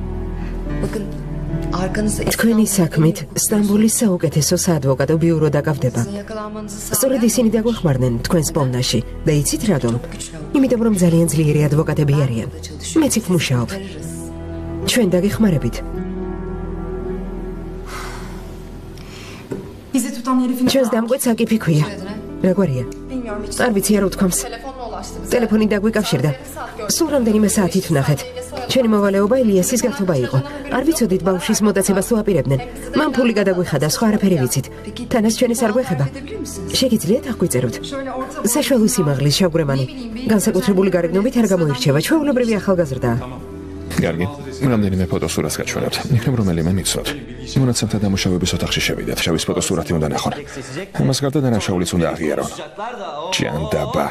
თქვენი საქმით სტამბოლის საუკეთესო საადვოკატო ბიურო დაკავდება. სწორედ ისინი დაგვეხმარნენ თქვენს პოვნაში და იცით რატომ? იმიტომ რომ ძალიან ძლიერი ადვოკატები არიან. მეც იქ მუშაობ. ჩვენ დაგეხმარებით. ჩვენს დამკვეთს აკიფი ქვია. რა გვარია? არ ვიცი არ უთქვამს. ტელეფონი დაგვიკავშირდა. სულ რამდენიმე საათით ვნახეთ. ჩვენი მოვალეობა ილიასის გართობა იყო. არ ვიცოდით ბავშვის მოტაცებას თუ აპირებდნენ. მან ფული გადაგვიხადა, სხვა არაფერი ვიცით. თანაც ჩვენს არ გვეხება. შეგიძლიათ აღგვიწეროთ. საშუალო სიმაღლის შავგვრემანი. განსაკუთრებული გარეგნობით არ გამოირჩევა. ჩვეულებრივი ახალგაზრდაა. კარგი. რამდენიმე ფოტოსურათს გაჩვენებთ. იქნებ რომელიმე მიცნოთ. მონაცემთა დამუშავების ოთახში შევიდეთ. შავის ფოტოსურათი უნდა ნახონ. ამას გარდა დანაშაულიც უნდა აღიარონ. ჭანდაბა.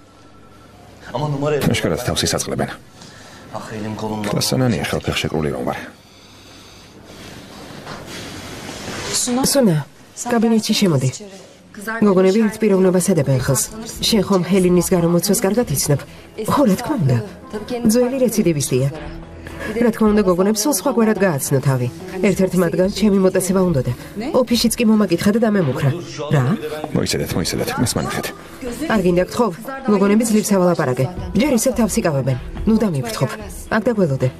აშკარად თავს ისაწყლებენ. დასანანია ხელფეხ შეკრული რომ ვარ. სუნა, კაბინეტში შემოდი. გოგონები ერთ პიროვნებას ედებენ ხელს. შენ ხომ ჰელინის გარემოცვას კარგად იცნობ? ხო, რა თქმა უნდა. ძველი რეციდივისტია. რა თქმა უნდა, გოგონებს სულ სხვაგვარად გააცნო თავი. ერთ-ერთ მათგანს ჩემი მოტაცება უნდოდა. ოფისშიც კი მომაკითხა და დამემუქრა. რა? მოიცადეთ, მას მანახეთ. არ გინდა გთხოვ, გოგონები ძლივს ავალაპარაკე. ჯერ ისევ თავს იკავებენ. ნუ დამიფრთხობ. აქ დაგველოდე.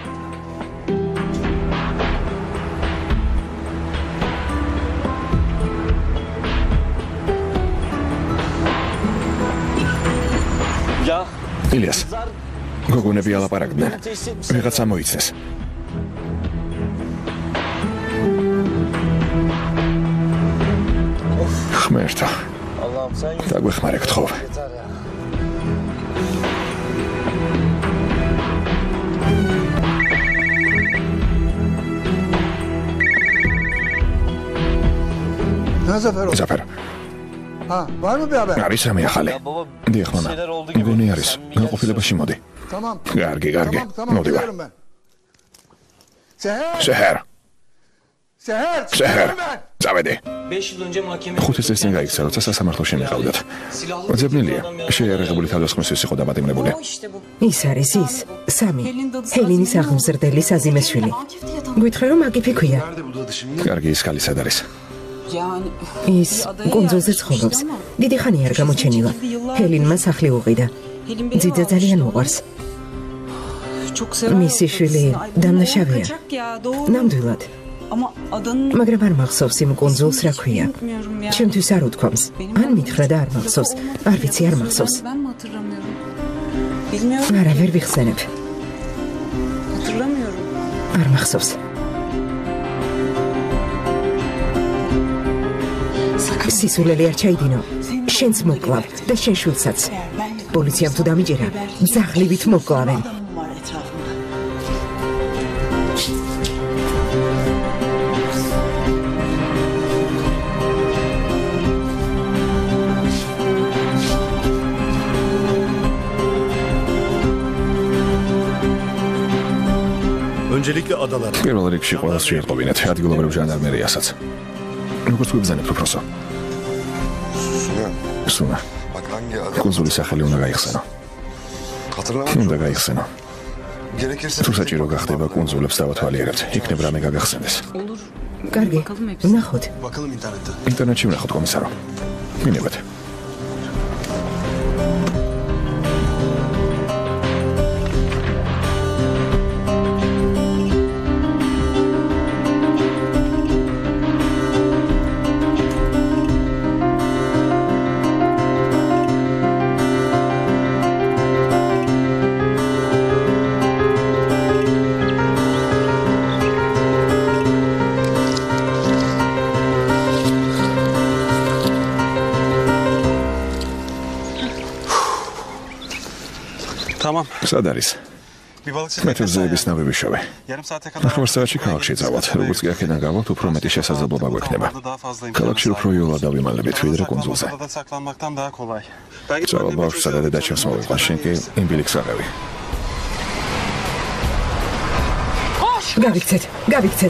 ილიას, გოგონები ალაპარაკდნენ. ვიღაცა მოიცეს. ხმერთა. დაგვეხმარე გთხოვ. ზაფერ. ვარ მობიაბე. არის რამე ახალი? დიახ, მამა. მგონი არის. განყოფილებაში მოდი. კარგი. მოდი ვარ. შეჰერ. წავედი. 5 წელს წინ გაიქცა, როცა სასამართლოში მიყავდათ. მოძებნილია. შეიარაღებული თავდასხმისთვის იყო დაპატიმრებული. ის არის ის, სამი. ჰელინის აღმზრდელი საზიმეს შვილი. გითხრა რომ აკიფი ქვია. კარგი, ის ქალი სად არის? ის კუნძულზე ცხოვრობს. დიდი ხანი არ გამოჩენილა. ჰელინმა სახლი უყიდა. ძიძა ძალიან უყვარს. მისი შვილი დამნაშავეა. ნამდვილად. მაგრამ არ მახსოვს იმ კუნძულს რა ქვია. ჩემთვის არ უთქვამს. ან მითხრა და არ მახსოვს. არ ვიცი, არ მახსოვს. არა, ვერ ვიხსენებ. არ მახსოვს. სისულელი არ ჩაიდინო. შენც მოკლავ და შენ შვილსაც. პოლიციამ თუ დამიჯერა, ძაღლივით მოკლავენ. პირველ რიგში ყველას შეერყობინეთ, ადგილობრივ ჟანდარმერიასაც. როგორც გვიბრძანებთ, უფროსო? სუნა. კუნძულის სახელი უნდა გაიხსენო. უნდა გაიხსენო. თუ საჭირო გახდება კუნძულებს დავათვალიერებთ, იქნებ რამე გაგახსენდეს. კარგი, ვნახოთ. ინტერნეტში ვნახოთ, კომისარო. მინებათ. სად არის? მეთევზეების ნავები შოვე. ახლა საათში ქალაქში წავალთ. როგორც კი აქედან გავალთ, უფრო მეტი შესაძლებლობა გვექნება. ქალაქში უფრო იოლად დავიმალებით, ვიდრე კუნძულზე. წავალ ბავშვსა და დედაჩემს მოვიყვან, შენ კი იმბილიქს აღევი. გავიქცეთ.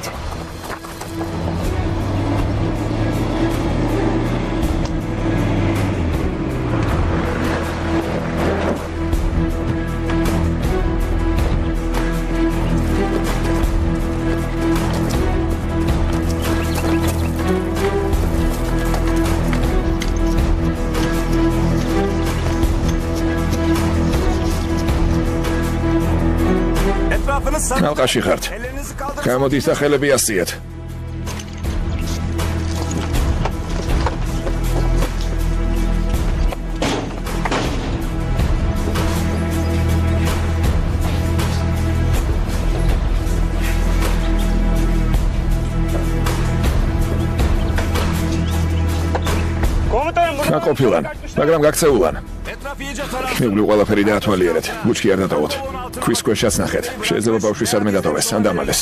ალყაში ხართ. გამოდის და ხელები ასწიეთ. გაყოფილან, მაგრამ გაქცეულან. მიგლი ყველაფერი დაათვალიერეთ. ბუჩქი არ დატოვოთ. ქვის ქვეშაც ნახეთ. შეიძლება ბავშვი სადმე დატოვეს, ან დამალეს.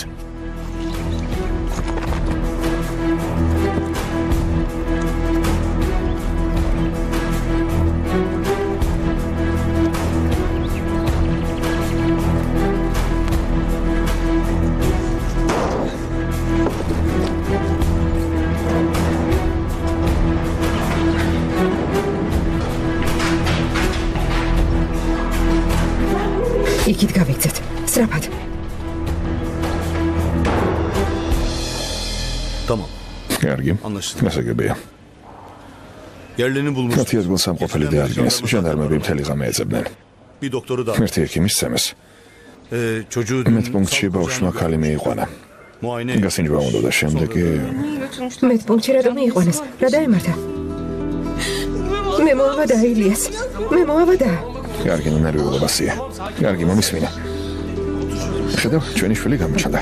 იქით გავიქცეთ. სწრაფად. Tamam. კარგი. გასაგებია. მათი ადგილსამყოფელი დაადგინეს. ჟანდარმები მთელი ღამე ეძებდნენ. ერთი ექიმი სცემეს. მედპუნქტში ბავშვმა ქალი მიიყვანა. გასინჯვა უნდა და შემდეგ მედპუნქტში რატომ მიიყვანეს? რა დაემართა? მე მოვავდა ილიას. მე მოვავდა. კარგი, ნერვიულობასია. კარგი, მომისმინე. შედავ, ჩვენი შვილი გამოჩნდა.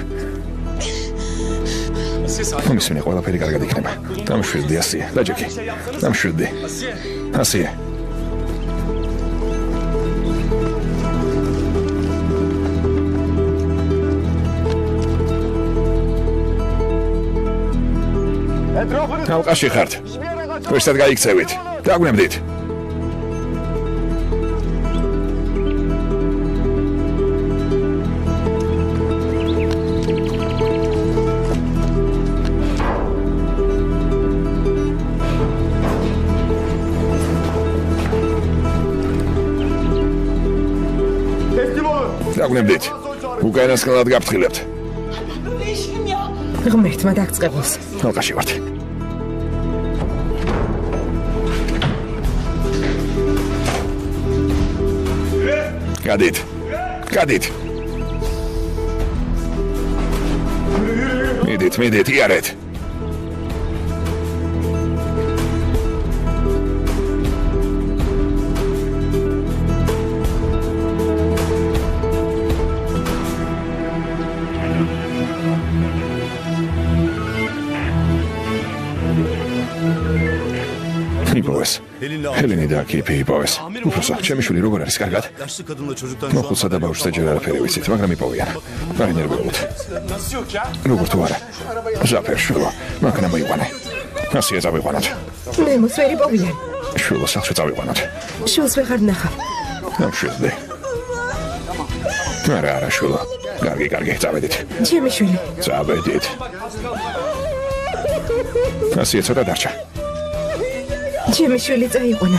მომისმინე, ყველაფერი კარგად იქნება. დამშვიდდი, ასია. დაჯექი. დამშვიდდი. ასია. ალყაში ხართ. ვერსად გაიქცევით. დაგვემდით. დაგვემდით. უკანასკნელად გაფრთხილებთ. ღმერთმა დაგწყებოს. ალყაში ვართ. გადით. გადით. მიდით, იარეთ. იპოვეს. ჰელენი და კიპი იპოვეს. უფროსო, ჩემი შვილი როგორ არის, კარგად? მოხუცსა და ბავშვს ჯერ არაფერი ვიცით, მაგრამ იპოვიან. არ ნერვიულობთ. როგორ თუ არა? ზაფერ შვილო, მაგნა მოიყვანე. ასია წავიყვანოთ. მე მოსვერი იპოვიან. შვილო, სახლში წავიყვანოთ. შვილს ვეღარ ნახავ. დამშვიდდი. არა, შვილო. კარგი, წავედით. ჩემი შვილი. წავედით. ასია ცოტა დარჩა. ჩემი შვილი წაიყვანა.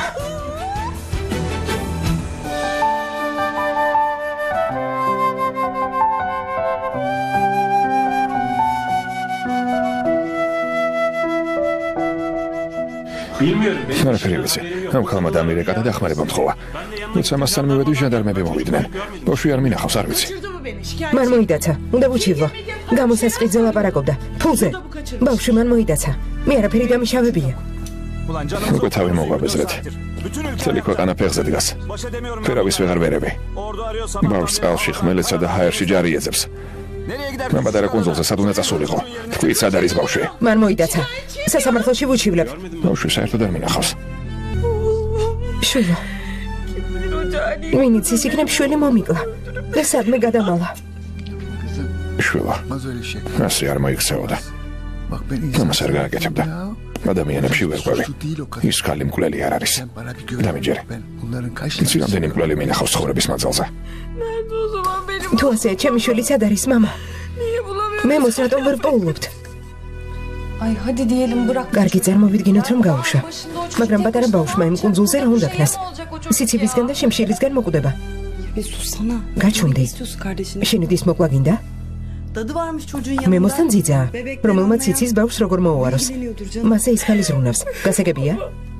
არაფერი ვიცი. ამ ხალმა დამირეკა და დახმარება მთხოვა. როცა მასთან მივედი, ჟანდარმები მოვიდნენ. ბავშვი არ მინახავს, არ ვიცი. მან მოიდაცა. უნდა ვუჩივლო. გამოსასყიდზე ლაპარაკობდა. ფულზე. ბავშვი მან მოიდაცა. მე არაფერი დამიშავებია. უკვე თავი მოგვაბეზრეთ. მთელი ქვეყანა ფეხზე დგას. ფერავის ვეღარ ვერები. ბავშვს წყალში, ხმელეთსა და ჰაერში ჯარი ეძებს. მამადარა კუნძულზე სად უნდა წასულიყო? თქვით, სად არის ბავშვი? მან მოიდაცა. სასამართლოში ვუჩივლებ. ბავშვი საერთოდ არ მინახავს. შვილო. ვინიც ის იქნებ, შვილი მომიკლა. და სადმე გადამალა. შვილო. ასე არ მოიქცეოდა. ამას არ გააკეთებდა. ადამიანებში ვერ ყვევი. ის ქალი მკვლელი არ არის. დამიჯერე. იცი რამდენი მკვლელი მინახავს ცხოვრების მანძილზე. თუ ასეა, ჩემი შვილი სად არის, მამა? მე მოს რატომ ვერ პოულობთ? Ay hadi diyelim bırak. კარგი, წარმოვიდგინოთ, რომ გაუშვა. მაგრამ პატარა ბავშვმა იმ კუნძულზე რა უნდა ქნას? სიცივისგან და შიმშილისგან მოკვდება. გაჩუნდი. შენი დის მოკლა გინდა? მე მოსთან ძიძაა, რომელმაც იცის ბავშვს როგორ მოუაროს. მასე ის ხალი ზრუნავს. გასაგებია?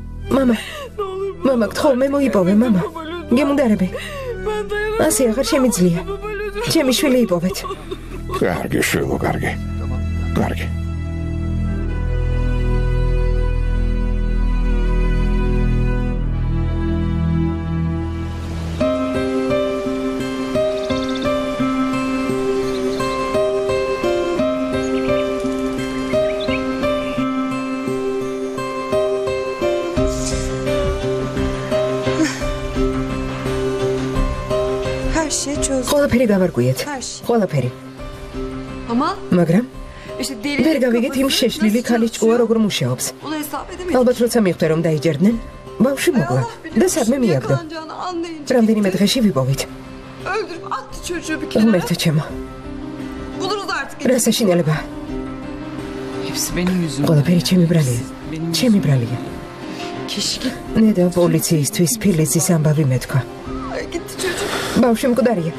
მამა, გთხოვ, მე მოიპოვე, მამა. გემუნდარები. ასე აღარ შემიძლია. ჩემი შვილი იპოვეთ. კარგი, შვილო, კარგი. ყველაფერი გავარკვიეთ. ყველაფერი. მაგრამ ვერ გავიგეთ იმ შეშლილი ქალის ჭკუა როგორ მუშაობს. ალბათ როცა მიხვდა რომ დაიჯერდნენ, ბავშვი მოკლა და სადმე მიაგდო. რამდენიმე დღეში ვიპოვით. ღმერთო ჩემო. რა საშინელება. ყველაფერი ჩემი ბრალია. ჩემი ბრალია. ნედა პოლიციისთვის ფილიზის ამბავი მეთქვა. ბავშვი მკვდარია.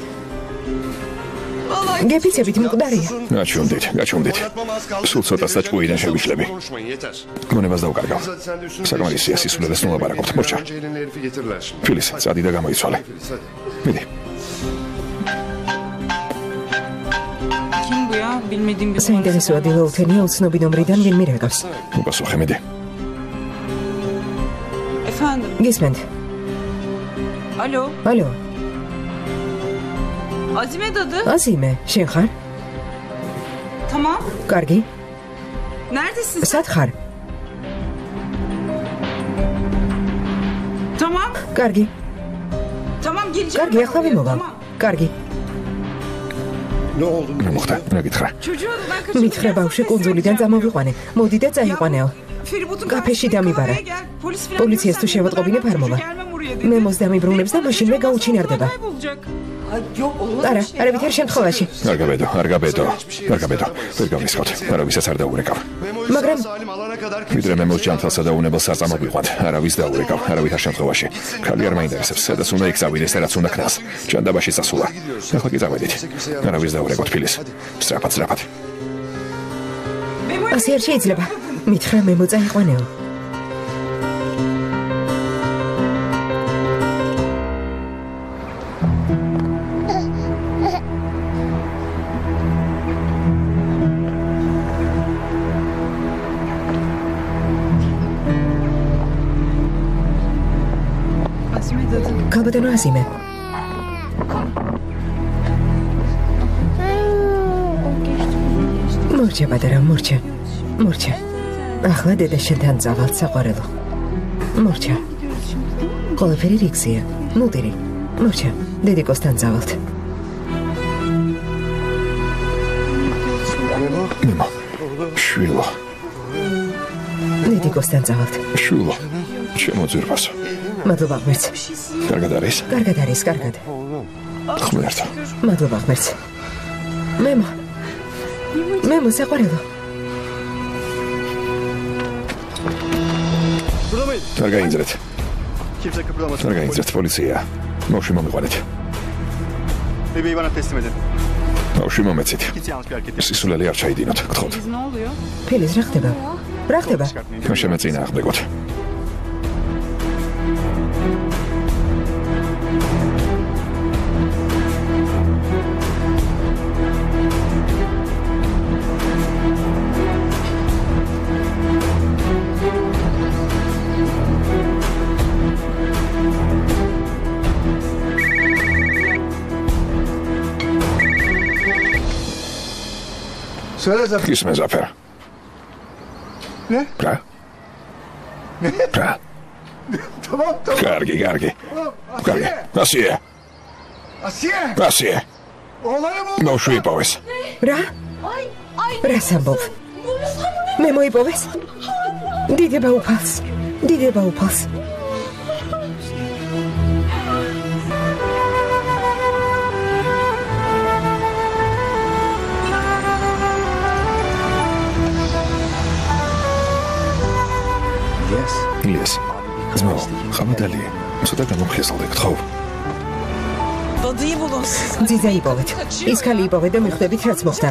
გეფიცებით მკვდარია. გაჩვენდით. სულ ცოტა საჭკუიდან შევიშლები. მონებას დავკარგავ. საკმარისია სისულელეს ნულაპარაკობთ. მორჩა. ფილის, წადი და გამოიცვალე. მიდი. საინტერესოა დილაუთენია უცნობი ნომრიდან ვინმე რეკავს. უპასუხე, მიდი. გისმენთ. ალო. Azime dadı. Azime, შენ ხარ? Tamam. კარგი. Neredesin? სად ხარ? Tamam. კარგი. Tamam geleceğim. კარგი, ახლა ვიმოვალ. კარგი. რა მოხდა? რა გითხრა? მითხრა ბავშვი კუნძულიდან წამოვიყვანე. მოდი და წაიყვანეო. კაფეში დამიბარა. პოლიციას თუ შევატყობინებ არ მოვა. მე მოსდამიბრუნებს და მაშინვე გაუჩინარდება. არა ვითარ შემთხვევაში. არ გაბედო. ვერ გავისხოთ. არავისაც არ დაურეკავ. მაგრამ ვიდრე მე მოსჯანმრთელსა და უნებელს არ წამოვიყვანთ. არავის დაურეკავ. არავითარ შემთხვევაში. ქალი არ მაინტერესებს. სადაც უნდა იქცავიდეს, სადაც უნდა ქნას. ჯანდაბაში წასულა. ახლა კი წავედით. არავის დაურეკოთ ფილის. სწრაფად. ასე არ შეიძლება. მითხრა მე მოწაიყვანეო. კაბადანო აზიმე. მორჩა პატარა, მორჩა. ახლა დედა შენთან წავალთ საყვარელო. მორჩა. ყველაფერი რიგზია. ნუდირი. მორჩა. დედიკოსთან წავალთ. მემო. შვილო. დედიკოსთან წავალთ. შვილო. ჩემო ძირფასო. მადლობა ღმერთს. კარგად არის? კარგად. ღმერთო. მადლობა ღმერთს. მემო საყვარელო. არ გაინძრეთ პოლიცია. ბავშვი მომიყვანეთ. ბავშვი მომეცით. სისულელი არ ჩაიდინოთ, გთხოვთ. ფილის რა ხდება? შემეწინააღმდეგოთ. Gitme Zafer. Ne? Pra? Tamam. Kargi. Asiye. Oğlanı mı? Bavშვი იპოვეს. რა სამბობ? მე მოიპოვეს? დიდება უფალს. ილიას. ძმაო, ხამედალი. ცოტა გამომხესალდე, გთხოვ. ძიძა იპოვეთ. ის ქალი იპოვეთ და მიხვდებით რაც მოხდა.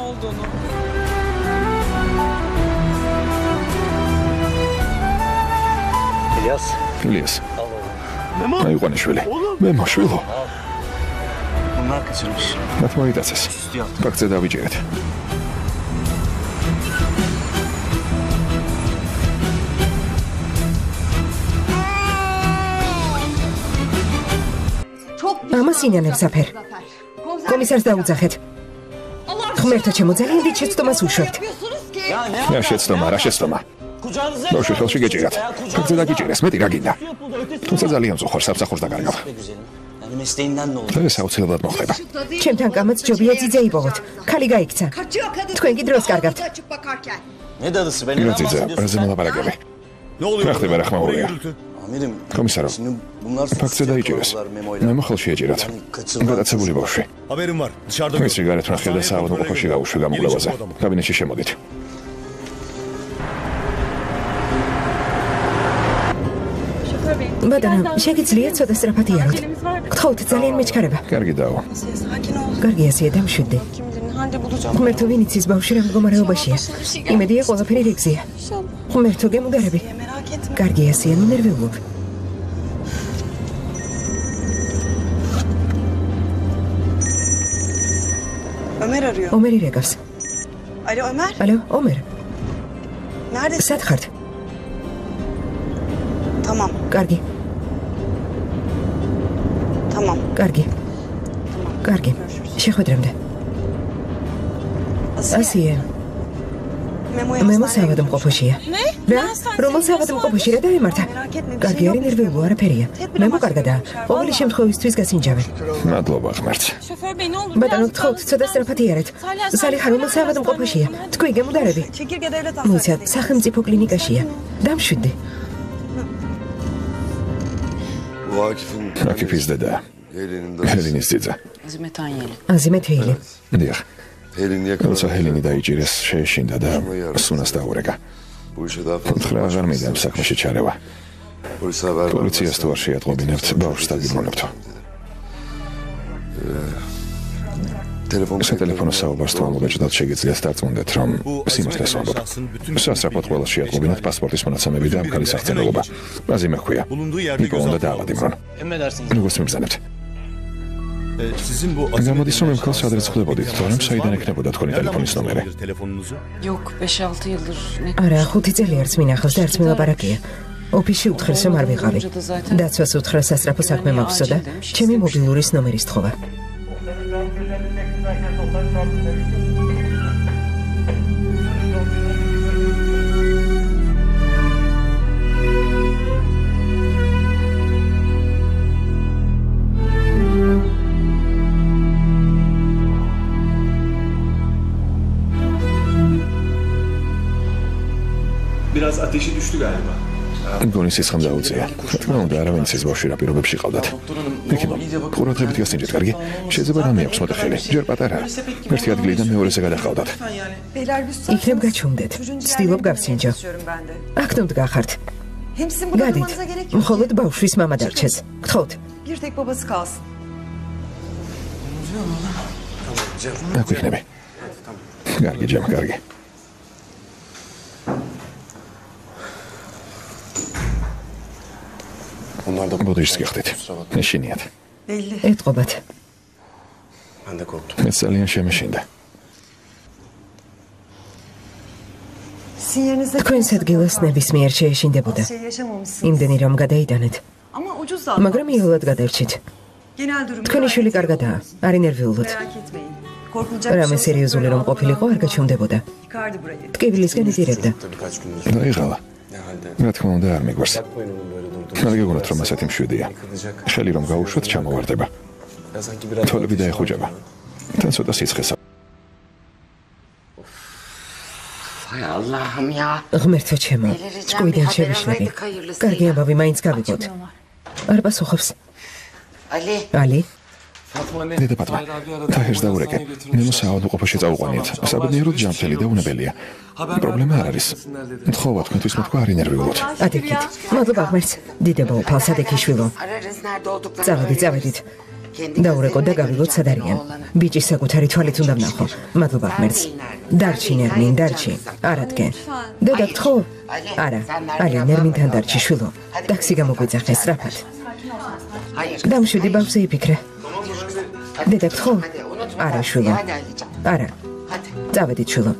ილიას. აიყვანე შვილი. მემო შვილო. მათ მოიტაცეს. ბაქცე დავიჭერეთ. ამას ინანებს აფერ. კომისარს დაუძახეთ. ღმერთო ჩემო, ძალიან დიდ შეცდომას უშვებთ. რა შეცდომა? ბავშვი ხელში გეჭირათ. ბაქცე დაგიჭირეს, მეტი რა გინდა? თუმცა ძალიან მწუხარ, სამსახურს დაკარგავ. დღეს აუცილებლად მოხდება. ჩემთან გამაც ჯობია ძიძე იპოვოთ. ქალი გაიქცა. თქვენ კი დროს კარგავთ. რა ძიძა, რაზე მოლაპარაკები? რა ხდება რა ხმაურია? კომისარო, ფაქტზე დაიჭირეს. მე მოხალ შეეჭირათ. გადაცებული ბავშვი. ვიცი, გარეთ ნახე და საავადმყოფოში გაუშვი გამოკვლევაზე. კაბინეტში შემოდით. ბატონო, შეგიძლიათ ცოტა სწრაფად იაროთ. გთხოვთ, ძალიან მეჩქარება. კარგი დაო. კარგი ასია, დამშვიდდი. ღმერთო ვინ იცის ბავშვი რა მდგომარეობაშია. იმედია ყველაფერი რიგზეა. ღმერთო გემუგარები. კარგი ასია, ნუ ნერვიულობ. ომერი რეგავს. ალო, ომერ. სად ხართ? Tamam. კარგი. Tamam. კარგი. კარგი. შეხვედრამდე. ასია. მე მოსავადმყოფოშია. რა? რომელ საავადმყოფოში რა დაემართა? კარგი არის ნერვიულო, არაფერია. მე მოკარგადაა. ყოველი შემთხვევისთვის გასინჯავენ. მადლობა ღმერთს. ბატონო, გთხოვთ, ცოტა სწრაფად იარეთ. სალიხა რომელ საავადმყოფოშია? თქვი გემუდარები. მოიცა, სახელმწიფო კლინიკაშია. დამშვიდდი. აკიფის დედა. ჰელინის ძიძა. აზიმეთეილი. დიახ. როცა ჰელინი დაიჭირეს, შეეშინდა და სუნას დაურეკა. უთხრა აღარ მიდამ საქმეში ჩარევა. პოლიციას თუ არ შეატყობინებთ, ბავშვს დაგიბრუნებთ. სატელეფონო საუბარს თუ ამოგეჭდათ, შეგიძლიათ დარწმუნდეთ, რომ სიმართლეს ვამბობ. სასწრაფოდ ყველა შეატყობინოთ პასპორტის მონაცემები და ამ ქალის აღწერილობა. აზიმე ჰქვია. იყო უნდა დაავადიმრონ. როგორც მიბრძანებთ. გამოდის რომ იმ ქალს ადრეც ხვდებოდით, თორემ საიდან ექნებოდა თქვენი ტელეფონის ნომერი? Yok 5-6 yıldır ne არა, 5 წელი არც მინახავს და არც მილაპარაკია. ოფისში უთხრეს რომ არ ვიყავი. დაცვას უთხრა სასწრაფო საქმე მაქვსო და ჩემი მობილურის ნომერის თხოვა. Biraz ateşi düştü galiba. მგონი სისხლი დაუწია. თქმა უნდა, არავინ იცის ბავშვი რა პირობებში ყავდათ. ექიმო, ყურადღებით გასინჯეთ, კარგი? შეიძლება რამე აქვს მოტეხილი. ჯერ პატარა. ერთი ადგილიდან მეორეზე გადაყავდათ. იქნებ გაჩუმდეთ. ცდილობ გავსინჯო. აქ ნუ დგახართ. გადით. მხოლოდ ბავშვის მამა დარჩეს. გთხოვთ. აქ იქნები. კარგი, ჯამ, კარგი. ბოდიშს გიხდით. ეშინიათ. ეტყობათ. მე ძალიან შემეშინდა. თქვენს ადგილას ნებისმიერ შეეშინდებოდა. იმდენი რომ გადაიტანეთ. მაგრამ იოლად გადარჩით. თქვენი შვილი კარგადაა, არის ნერვიულოდ. რამე სერიოზული რომ ყოფილიყო, არ გაჩუმდებოდა. ტკივილისგან იტირებდა. დაიღალა. რა თქმა უნდა, არ მიგვარს. არ გეგონათ რომ ასეთი მშვიდია. ხელი რომ გაუშვათ, ჩამოვარდება. თოლები დაეხუჯება. თან ცოტა სიცხეს. ღმერთო ჩემო, ჭკვიდან შევიშლები. კარგი ამბავი მაინც გავიგოთ. არ პასუხობს. ალი? დედა პატმა, თაჰერს დაურეკე. მე მოსაავადმყოფოში წავუყვანიეთ. საბედნიეროდ ჯანმრთელი და უნებელია. პრობლემა არ არის. მთხოვა თქვენთვის მეთქვა არ ინერვიულოთ. ადექით. მადლობა ღმერთს. დიდებაო ფალსადექიშვილო. წავედით. დაურეკო და გავიგოთ სად არიან. ბიჭის საკუთარი თვალით უნდა ვნახო. მადლობა ღმერთს. დარჩი ნერმინ, დარჩი. არადგენ. დედა გთხოვ? არა. ალი ნერმინთან დარჩი შვილო. ტაქსი გამოგვიძახე სწრაფად. დამშვიდი ბავშვზე იფიქრე. დედა გთხოვ? არა შვილო. არა. წავედით შვილო.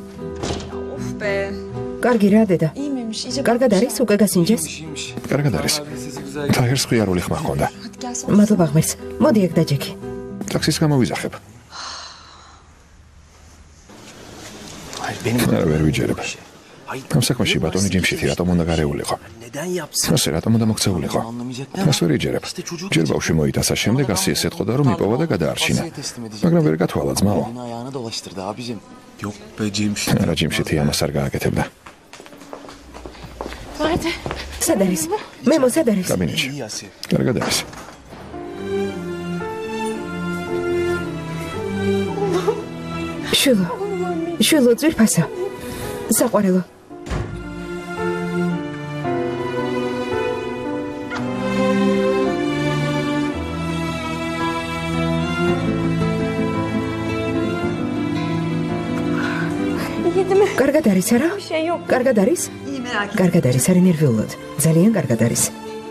კარგი რა დედა. კარგად არის უკვე გასინჯეს? კარგად არის. თაჰერს ხიარული ხმა ჰქონდა. მადლობა ღმერთს. მოდი ეგ დაჯექი. ტაქსის გამოვიძახებ. არ ვერ ვიჯერებ. ამ საქმეში ბატონი ჯიმშიტი რატომ უნდა გარეულიყო? ასე რატომ უნდა მოქცეულიყო? მას ვერ იჯერებ. ჯერ ბავშვი მოიტაცა, შემდეგ ასე ესეთყოდა, რომ იპოვა და გადაარჩინა. მაგრამ ვერ გათვალა ძმაო. არა, ჯიმშიტი ამას არ გააკეთებდა. სად არის? მემო, სად არის? კაბინეტში. კარგად არის. შვილო, ძვირფასო. საყვარელო. კარგად არის, არა? კარგად არის? კარგად არის, არ ინერვიულოდ. ძალიან კარგად არის.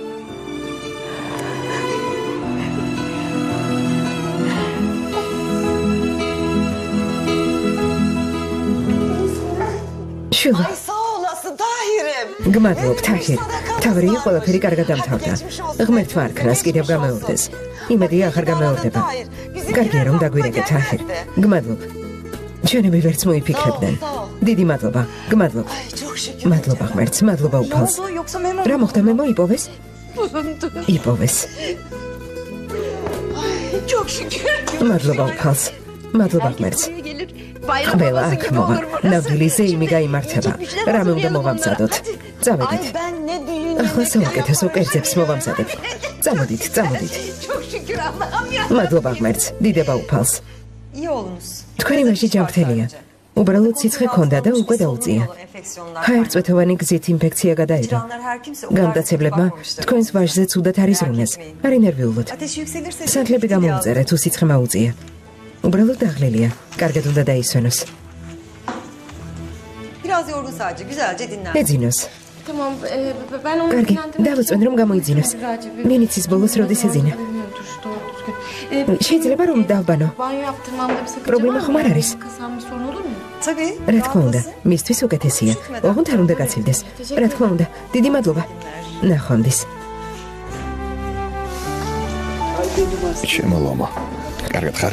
შვილო. გმადლობ, თაჰირ. თავი ყველაფერი კარგად დამთავრდა. ღმერთმა არ ქნას კიდევ გამეორდეს. იმედია აღარ გამეორდება. კარგია რომ დაგვირეკე, თაჰირ. გმადლობ. ჩვენები ვერც მოიფიქრებდნენ. დიდი მადლობა, გმადლობ. მადლობა ღმერთს, მადლობა უფალს. რა მოხდა, მემო იპოვეს? იპოვეს. მადლობა უფალს. მადლობა ღმერთს. ყველა აქ მოვა. ნამდვილი ზეიმი გაიმართება. რამე უნდა მოვამზადოთ. წავედით. ახლა საუკეთესო კერძებს მოვამზადებ. წამოდით. მადლობა ღმერთს, დიდება უფალს. თქვენი ვაჟი ჯანმრთელია. უბრალოდ სიცხე ჰქონდა და უკვე დაუწია. ჰაერწვეთოვანი გზით ინფექცია გადაედა. გამტაცებლებმა თქვენს ვაჟზე ცუდად არის რუნეს. არ ინერვიულოთ. სანთლები გამოუწერე, თუ სიცხე მაუწია. უბრალოდ დაღლილია. კარგად უნდა დაისვენოს. ეძინოს. კარგი, დავუწვენ რომ გამოიძინოს. მინიცის ბოლოს როდის ეძინა? შეიძლება რომ დავბანო. პრობლემა ხომ არ არის? რა თქმა უნდა, მისთვის უკეთესია. ოღონდ არ უნდა გაცილდეს. რა თქმა უნდა, დიდი მადლობა. ნახვამდის. შემოლომა. კარგად ხარ?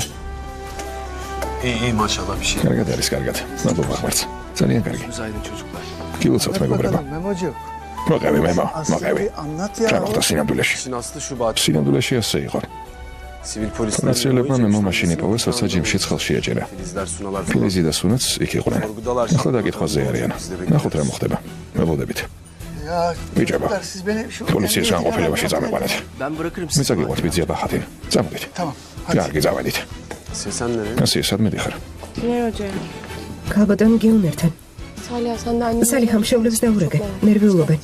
მაშალა ბიში. კარგად არის, კარგად. მადლობა ღმერთს. ძალიან კარგი. გილოცავთ მეგობრებო. მოყევი მემო, მოყევი. რა მოხდა სინამდვილეში? სინამდვილეში ასე იყო. პოლიციელებმა მემო მაშინ იპოვეს, როცა ჯიმში ცხელში ეჭერა. ფილიზი და სუნაც იქ იყვნენ. ახლა დაკითხვაზე არიან. ნახოთ რა მოხდება. მებოდებით. ბიჭებო, პოლიციის განყოფილებაში წამეყვანეთ. მეც აგიყვათ ბიძია ბახათინ. წამოდით. კარგი, წავედით. ასე სადმე ხარ? ქალბატონი გეუნერთან. სალიხამ შევლებს დაურეკე, ნერვიულობენ.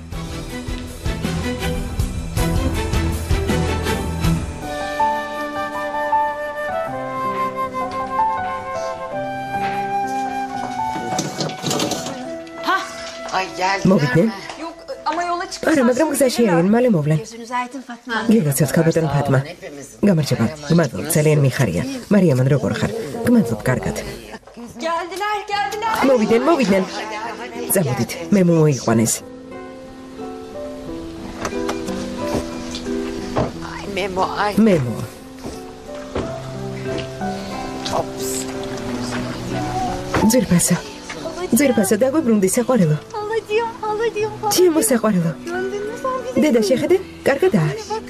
მოვიდნენ? არა, მაგრამ გზაში არიან, მალე მოვლენ. გილოცავთ ქალბატონ ფატმა. გამარჯობა, გმადლობ, ძალიან მიხარია. მარიამან როგორ ხარ? გმადლობ, კარგად. მოვიდნენ. წამოდით, მე მოიყვანეს. მემო. ძირფასო, დაგვიბრუნდი საყვარელო. ჩემო საყვარელო. დედა შეხედე, კარგადაა.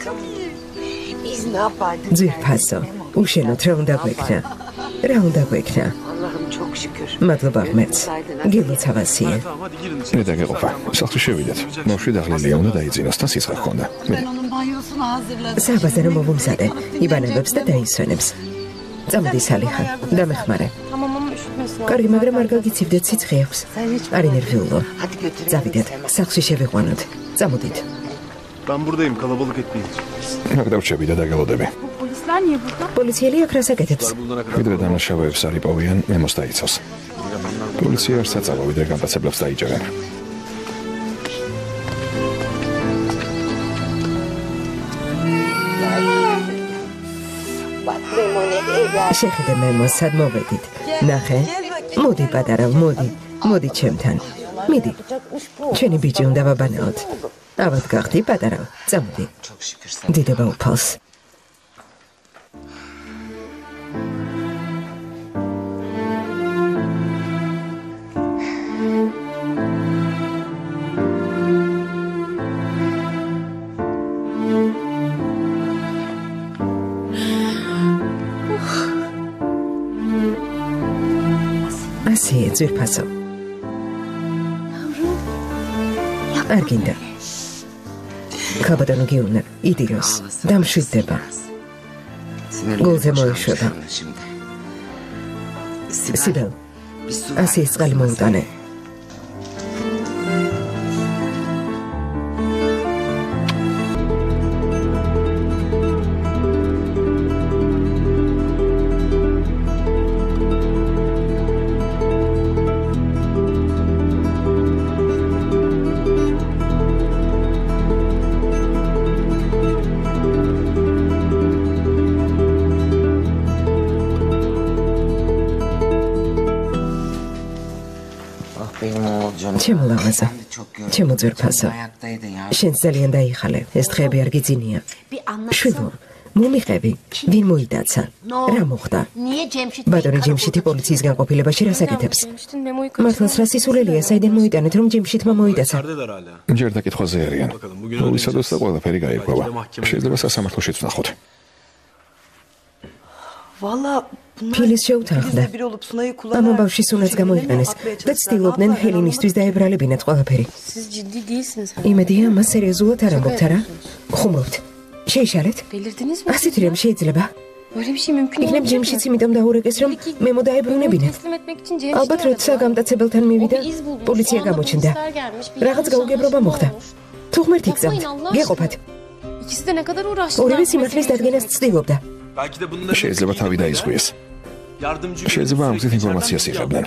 ძირფასო, უშენოთ რა უნდა გვექნა. მადლობა ღმერთს. გილოცავასია. დედა გეყოფა. სახლში შევიდეთ. ბავშვი დაღლილია, უნდა დაიძინოს და სიცხე ჰქონდა. საბაზე რომ მოვუმზადე, იბანებებს და დაისვენებს. წამოდი სალიხა, დამეხმარე. კარგი, მაგრამ არ გაგიცივდეთ, სიცხე აქვს. არ ინერვიულო. წავიდეთ, სახლში შევიყვანოთ. წამოდით. Ben buradayım, kalabalık etmeyin. აქ დავრჩები და დაგელოდები. პოლიციელი აქ რას აკეთებს? ვიდრე დამნაშავეებს არ იპოვიან, მემოს დაიცავს. პოლიცია არ საწავო, ვიდრე გამტაცებლებს დაიჭერენ. შეხედე მემო, სად მოვედით? ნახე. მოდი პატარა, მოდი ჩემთან. მიდი. ჩვენი ბიჭი უნდა ვაბანაოთ. ავად გახდი პატარა, წამოდი. დიდება უფალს. ძვირფასო. არ გინდა. ქაბადანო გიუნა, იდიოს, დამშვიდდება. გულზე მოეშვება. სიბელ, ასის წყალი მოუტანე. ჩემო ლაღაზა, ჩემო ძვირფასო, შენ ძალიან დაიხალე, ეს დღეები არ გიძინია. შვიდო, მომიყევი, ვინ მოიდაცა, რა მოხდა? ბატონი ჯიმშითი პოლიციის განყოფილებაში რას აკეთებს? მართლაც რა სისულელია, საიდან მოიტანეთ, რომ ჯიმშითმა მოიდაცა? ჯერ დაკითხვაზე არიან. ვისადოს და ყველაფერი გაირკვევა. შეიძლება სასამართლოშიც ვნახოთ. ფილის შეუთანხმდა. ამ ბავშვის უნაც გამოიყენეს და ცდილობდნენ ჰელინისთვის დაებრალებინათ ყველაფერი. იმედია, მას სერიოზულად არ ამბობთ, არა? ხუმრობთ. შეიშალეთ? ასეთი რამ შეიძლება? იქნებ ჯიმშიც იმიტომ დაურეკეს, რომ მე მოდაებრუნებინათ. ალბათ როცა გამტაცებელთან მივიდა, პოლიცია გამოჩნდა. რაღაც გაუგებრობა მოხდა. თუ ღმერთი გზავთ, გეყოფათ. ორივე სიმართლის დადგენას ცდილობდა. შეიძლება თავი დაიზღვიეს. შეიძლება ამგზით ინფორმაციას იღებდნენ.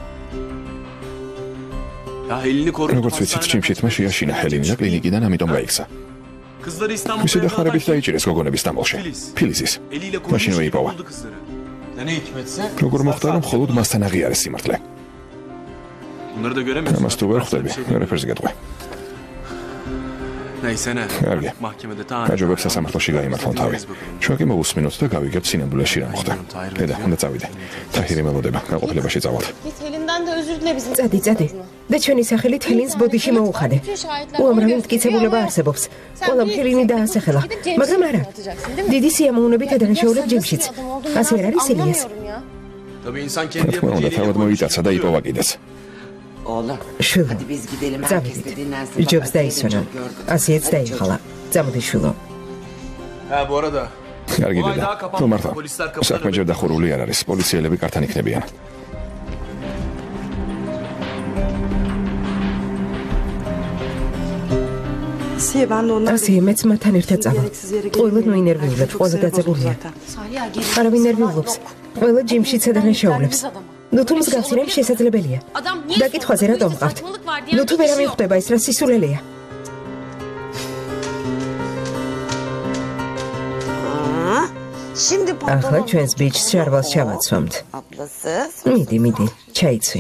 როგორც ვიცით, ჯიმშითმა შეაშინა ჰელინი და კლინიკიდან ამიტომ გაიქცა. მისი დახმარებით დაიჭირეს გოგონების სტამბოლში, ფილიზის. მაშინვე იპოვა. როგორ მოხდა, რომ მხოლოდ მასთან აღიარეს სიმართლე? ამას თუ ვერ ხვდები, ვერაფერს გეტყვი. კარგი. აჯობებს სასამართლოში გაიმართლონ თავი. ჩვენ კი მოვუსმინოთ და გავიგებთ სინამდვილეში რა მოხდა. დედა, უნდა წავიდე. თაჰირი მელოდება, განყოფილებაში წავალთ. წადი. და ჩვენი სახელით ჰელინს ბოდიში მოუხადე. უამრავი მტკიცებულება არსებობს. ყველამ ჰელინი დაასახელა, მაგრამ არა. დიდი სიამოვნებით ადანაშაულებ ჯიმშიც. ასე არ არის ილიას? რა თქმა უნდა, თავად მოიტაცა და იპოვა კიდეც. შვილო, წავიდით. ჯობს დაისვენა. ასიეც დაიხალა. წამოდი შვილო. კარგი დედა, თუ მართლა, საქმე ჯერ დახურული არ არის, პოლიციელები კართან იქნებიან. ასიე, მეც მათთან ერთად წავალ. ყველად მოინერვიულებ, ყველა დაძაბულია. არავინ ნერვიულობს. ყველა ჯიმშიც ადანაშაულებს. ნუ თუ მსგავსი რამ შესაძლებელია. დაკითხვაზე რატომ მყავთ? ნუ თუ ვერ ამიხვდება ეს რა სისულელეა. ახლა ჩვენს ბიჭს შარვალს ჩავაცვამთ. მიდი, ჩაიცვი.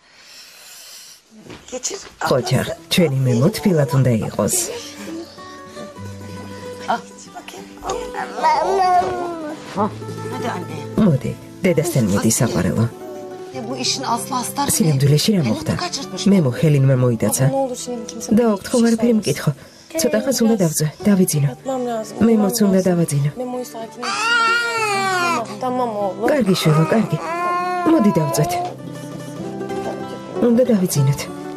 ხოჩახ, ჩვენი მემო თბილად უნდა იყოს. მოდი, დედასთან მიდი საყვარელო. სინამდვილეში რა მოხდა? მემო ჰელინმა მოიდაცა. დაოგთ ხომ არაფერი მკითხო. ცოტა ხანს უნდა დავძვე, დავიძინო. მემოც უნდა დავაძინო. კარგი შვილო, კარგი. მოდი დავძვეთ. უნდა დავიძინოთ.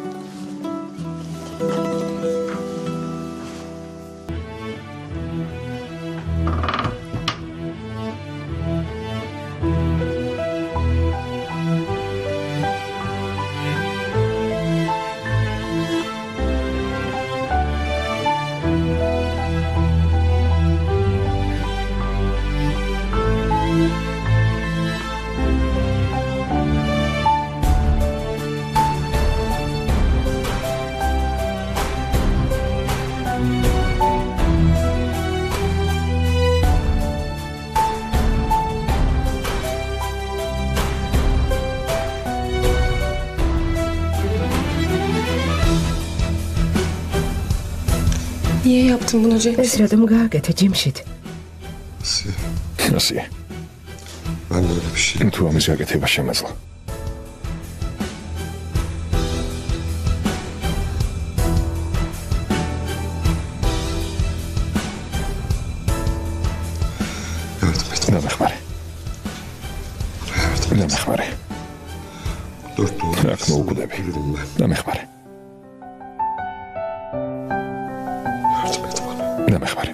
Niye yaptın bunu Cem? ეს რატომ გააკეთე ჯიმშით? ასია. თუ ამის გაკეთება შემეძლო. ვუკვდები და მეხმარე. და მეხმარე.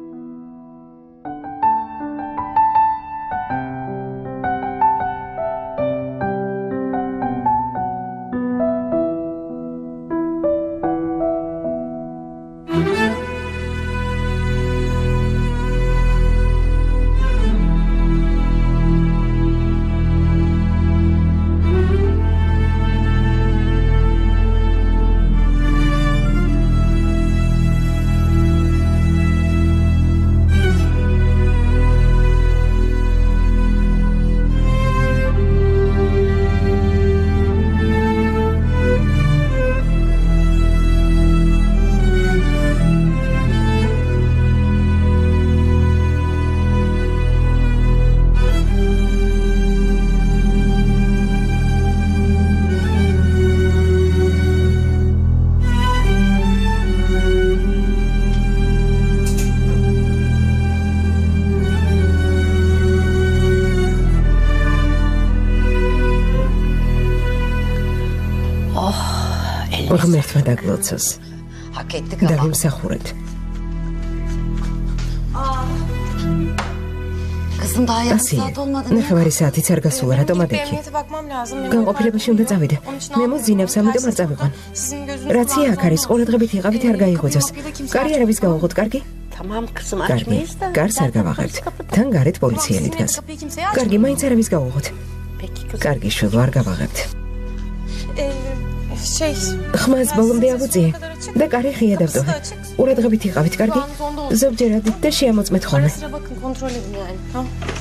ღმერთმა დაგლოცოს და ვიმსახურეთ. ასია, ნახევარი საათიც არ გასულა, რატომ ადექი? განყოფილებაში უნდა წავიდე. მე მოძინავს, ამიტომ არ წავიყვან. რაცია აქ არის, ყურადღებით იყავით, არ გაიღვიძოს. კარიერების გავუღოთ, კარგი? კარგი, გარს არ გავაღებთ. თან გარეთ პოლიციელი დგას. კარგი, მაინც არავის გავუღოთ. კარგი, შვილო, არ გავაღებთ. ხმას ბოლომდე ავუწიე და კარი ღია დავტოვე. ყურადღებით იყავით, კარგი? ზოგჯერ ადით და შეამოწმეთ ხოლმე.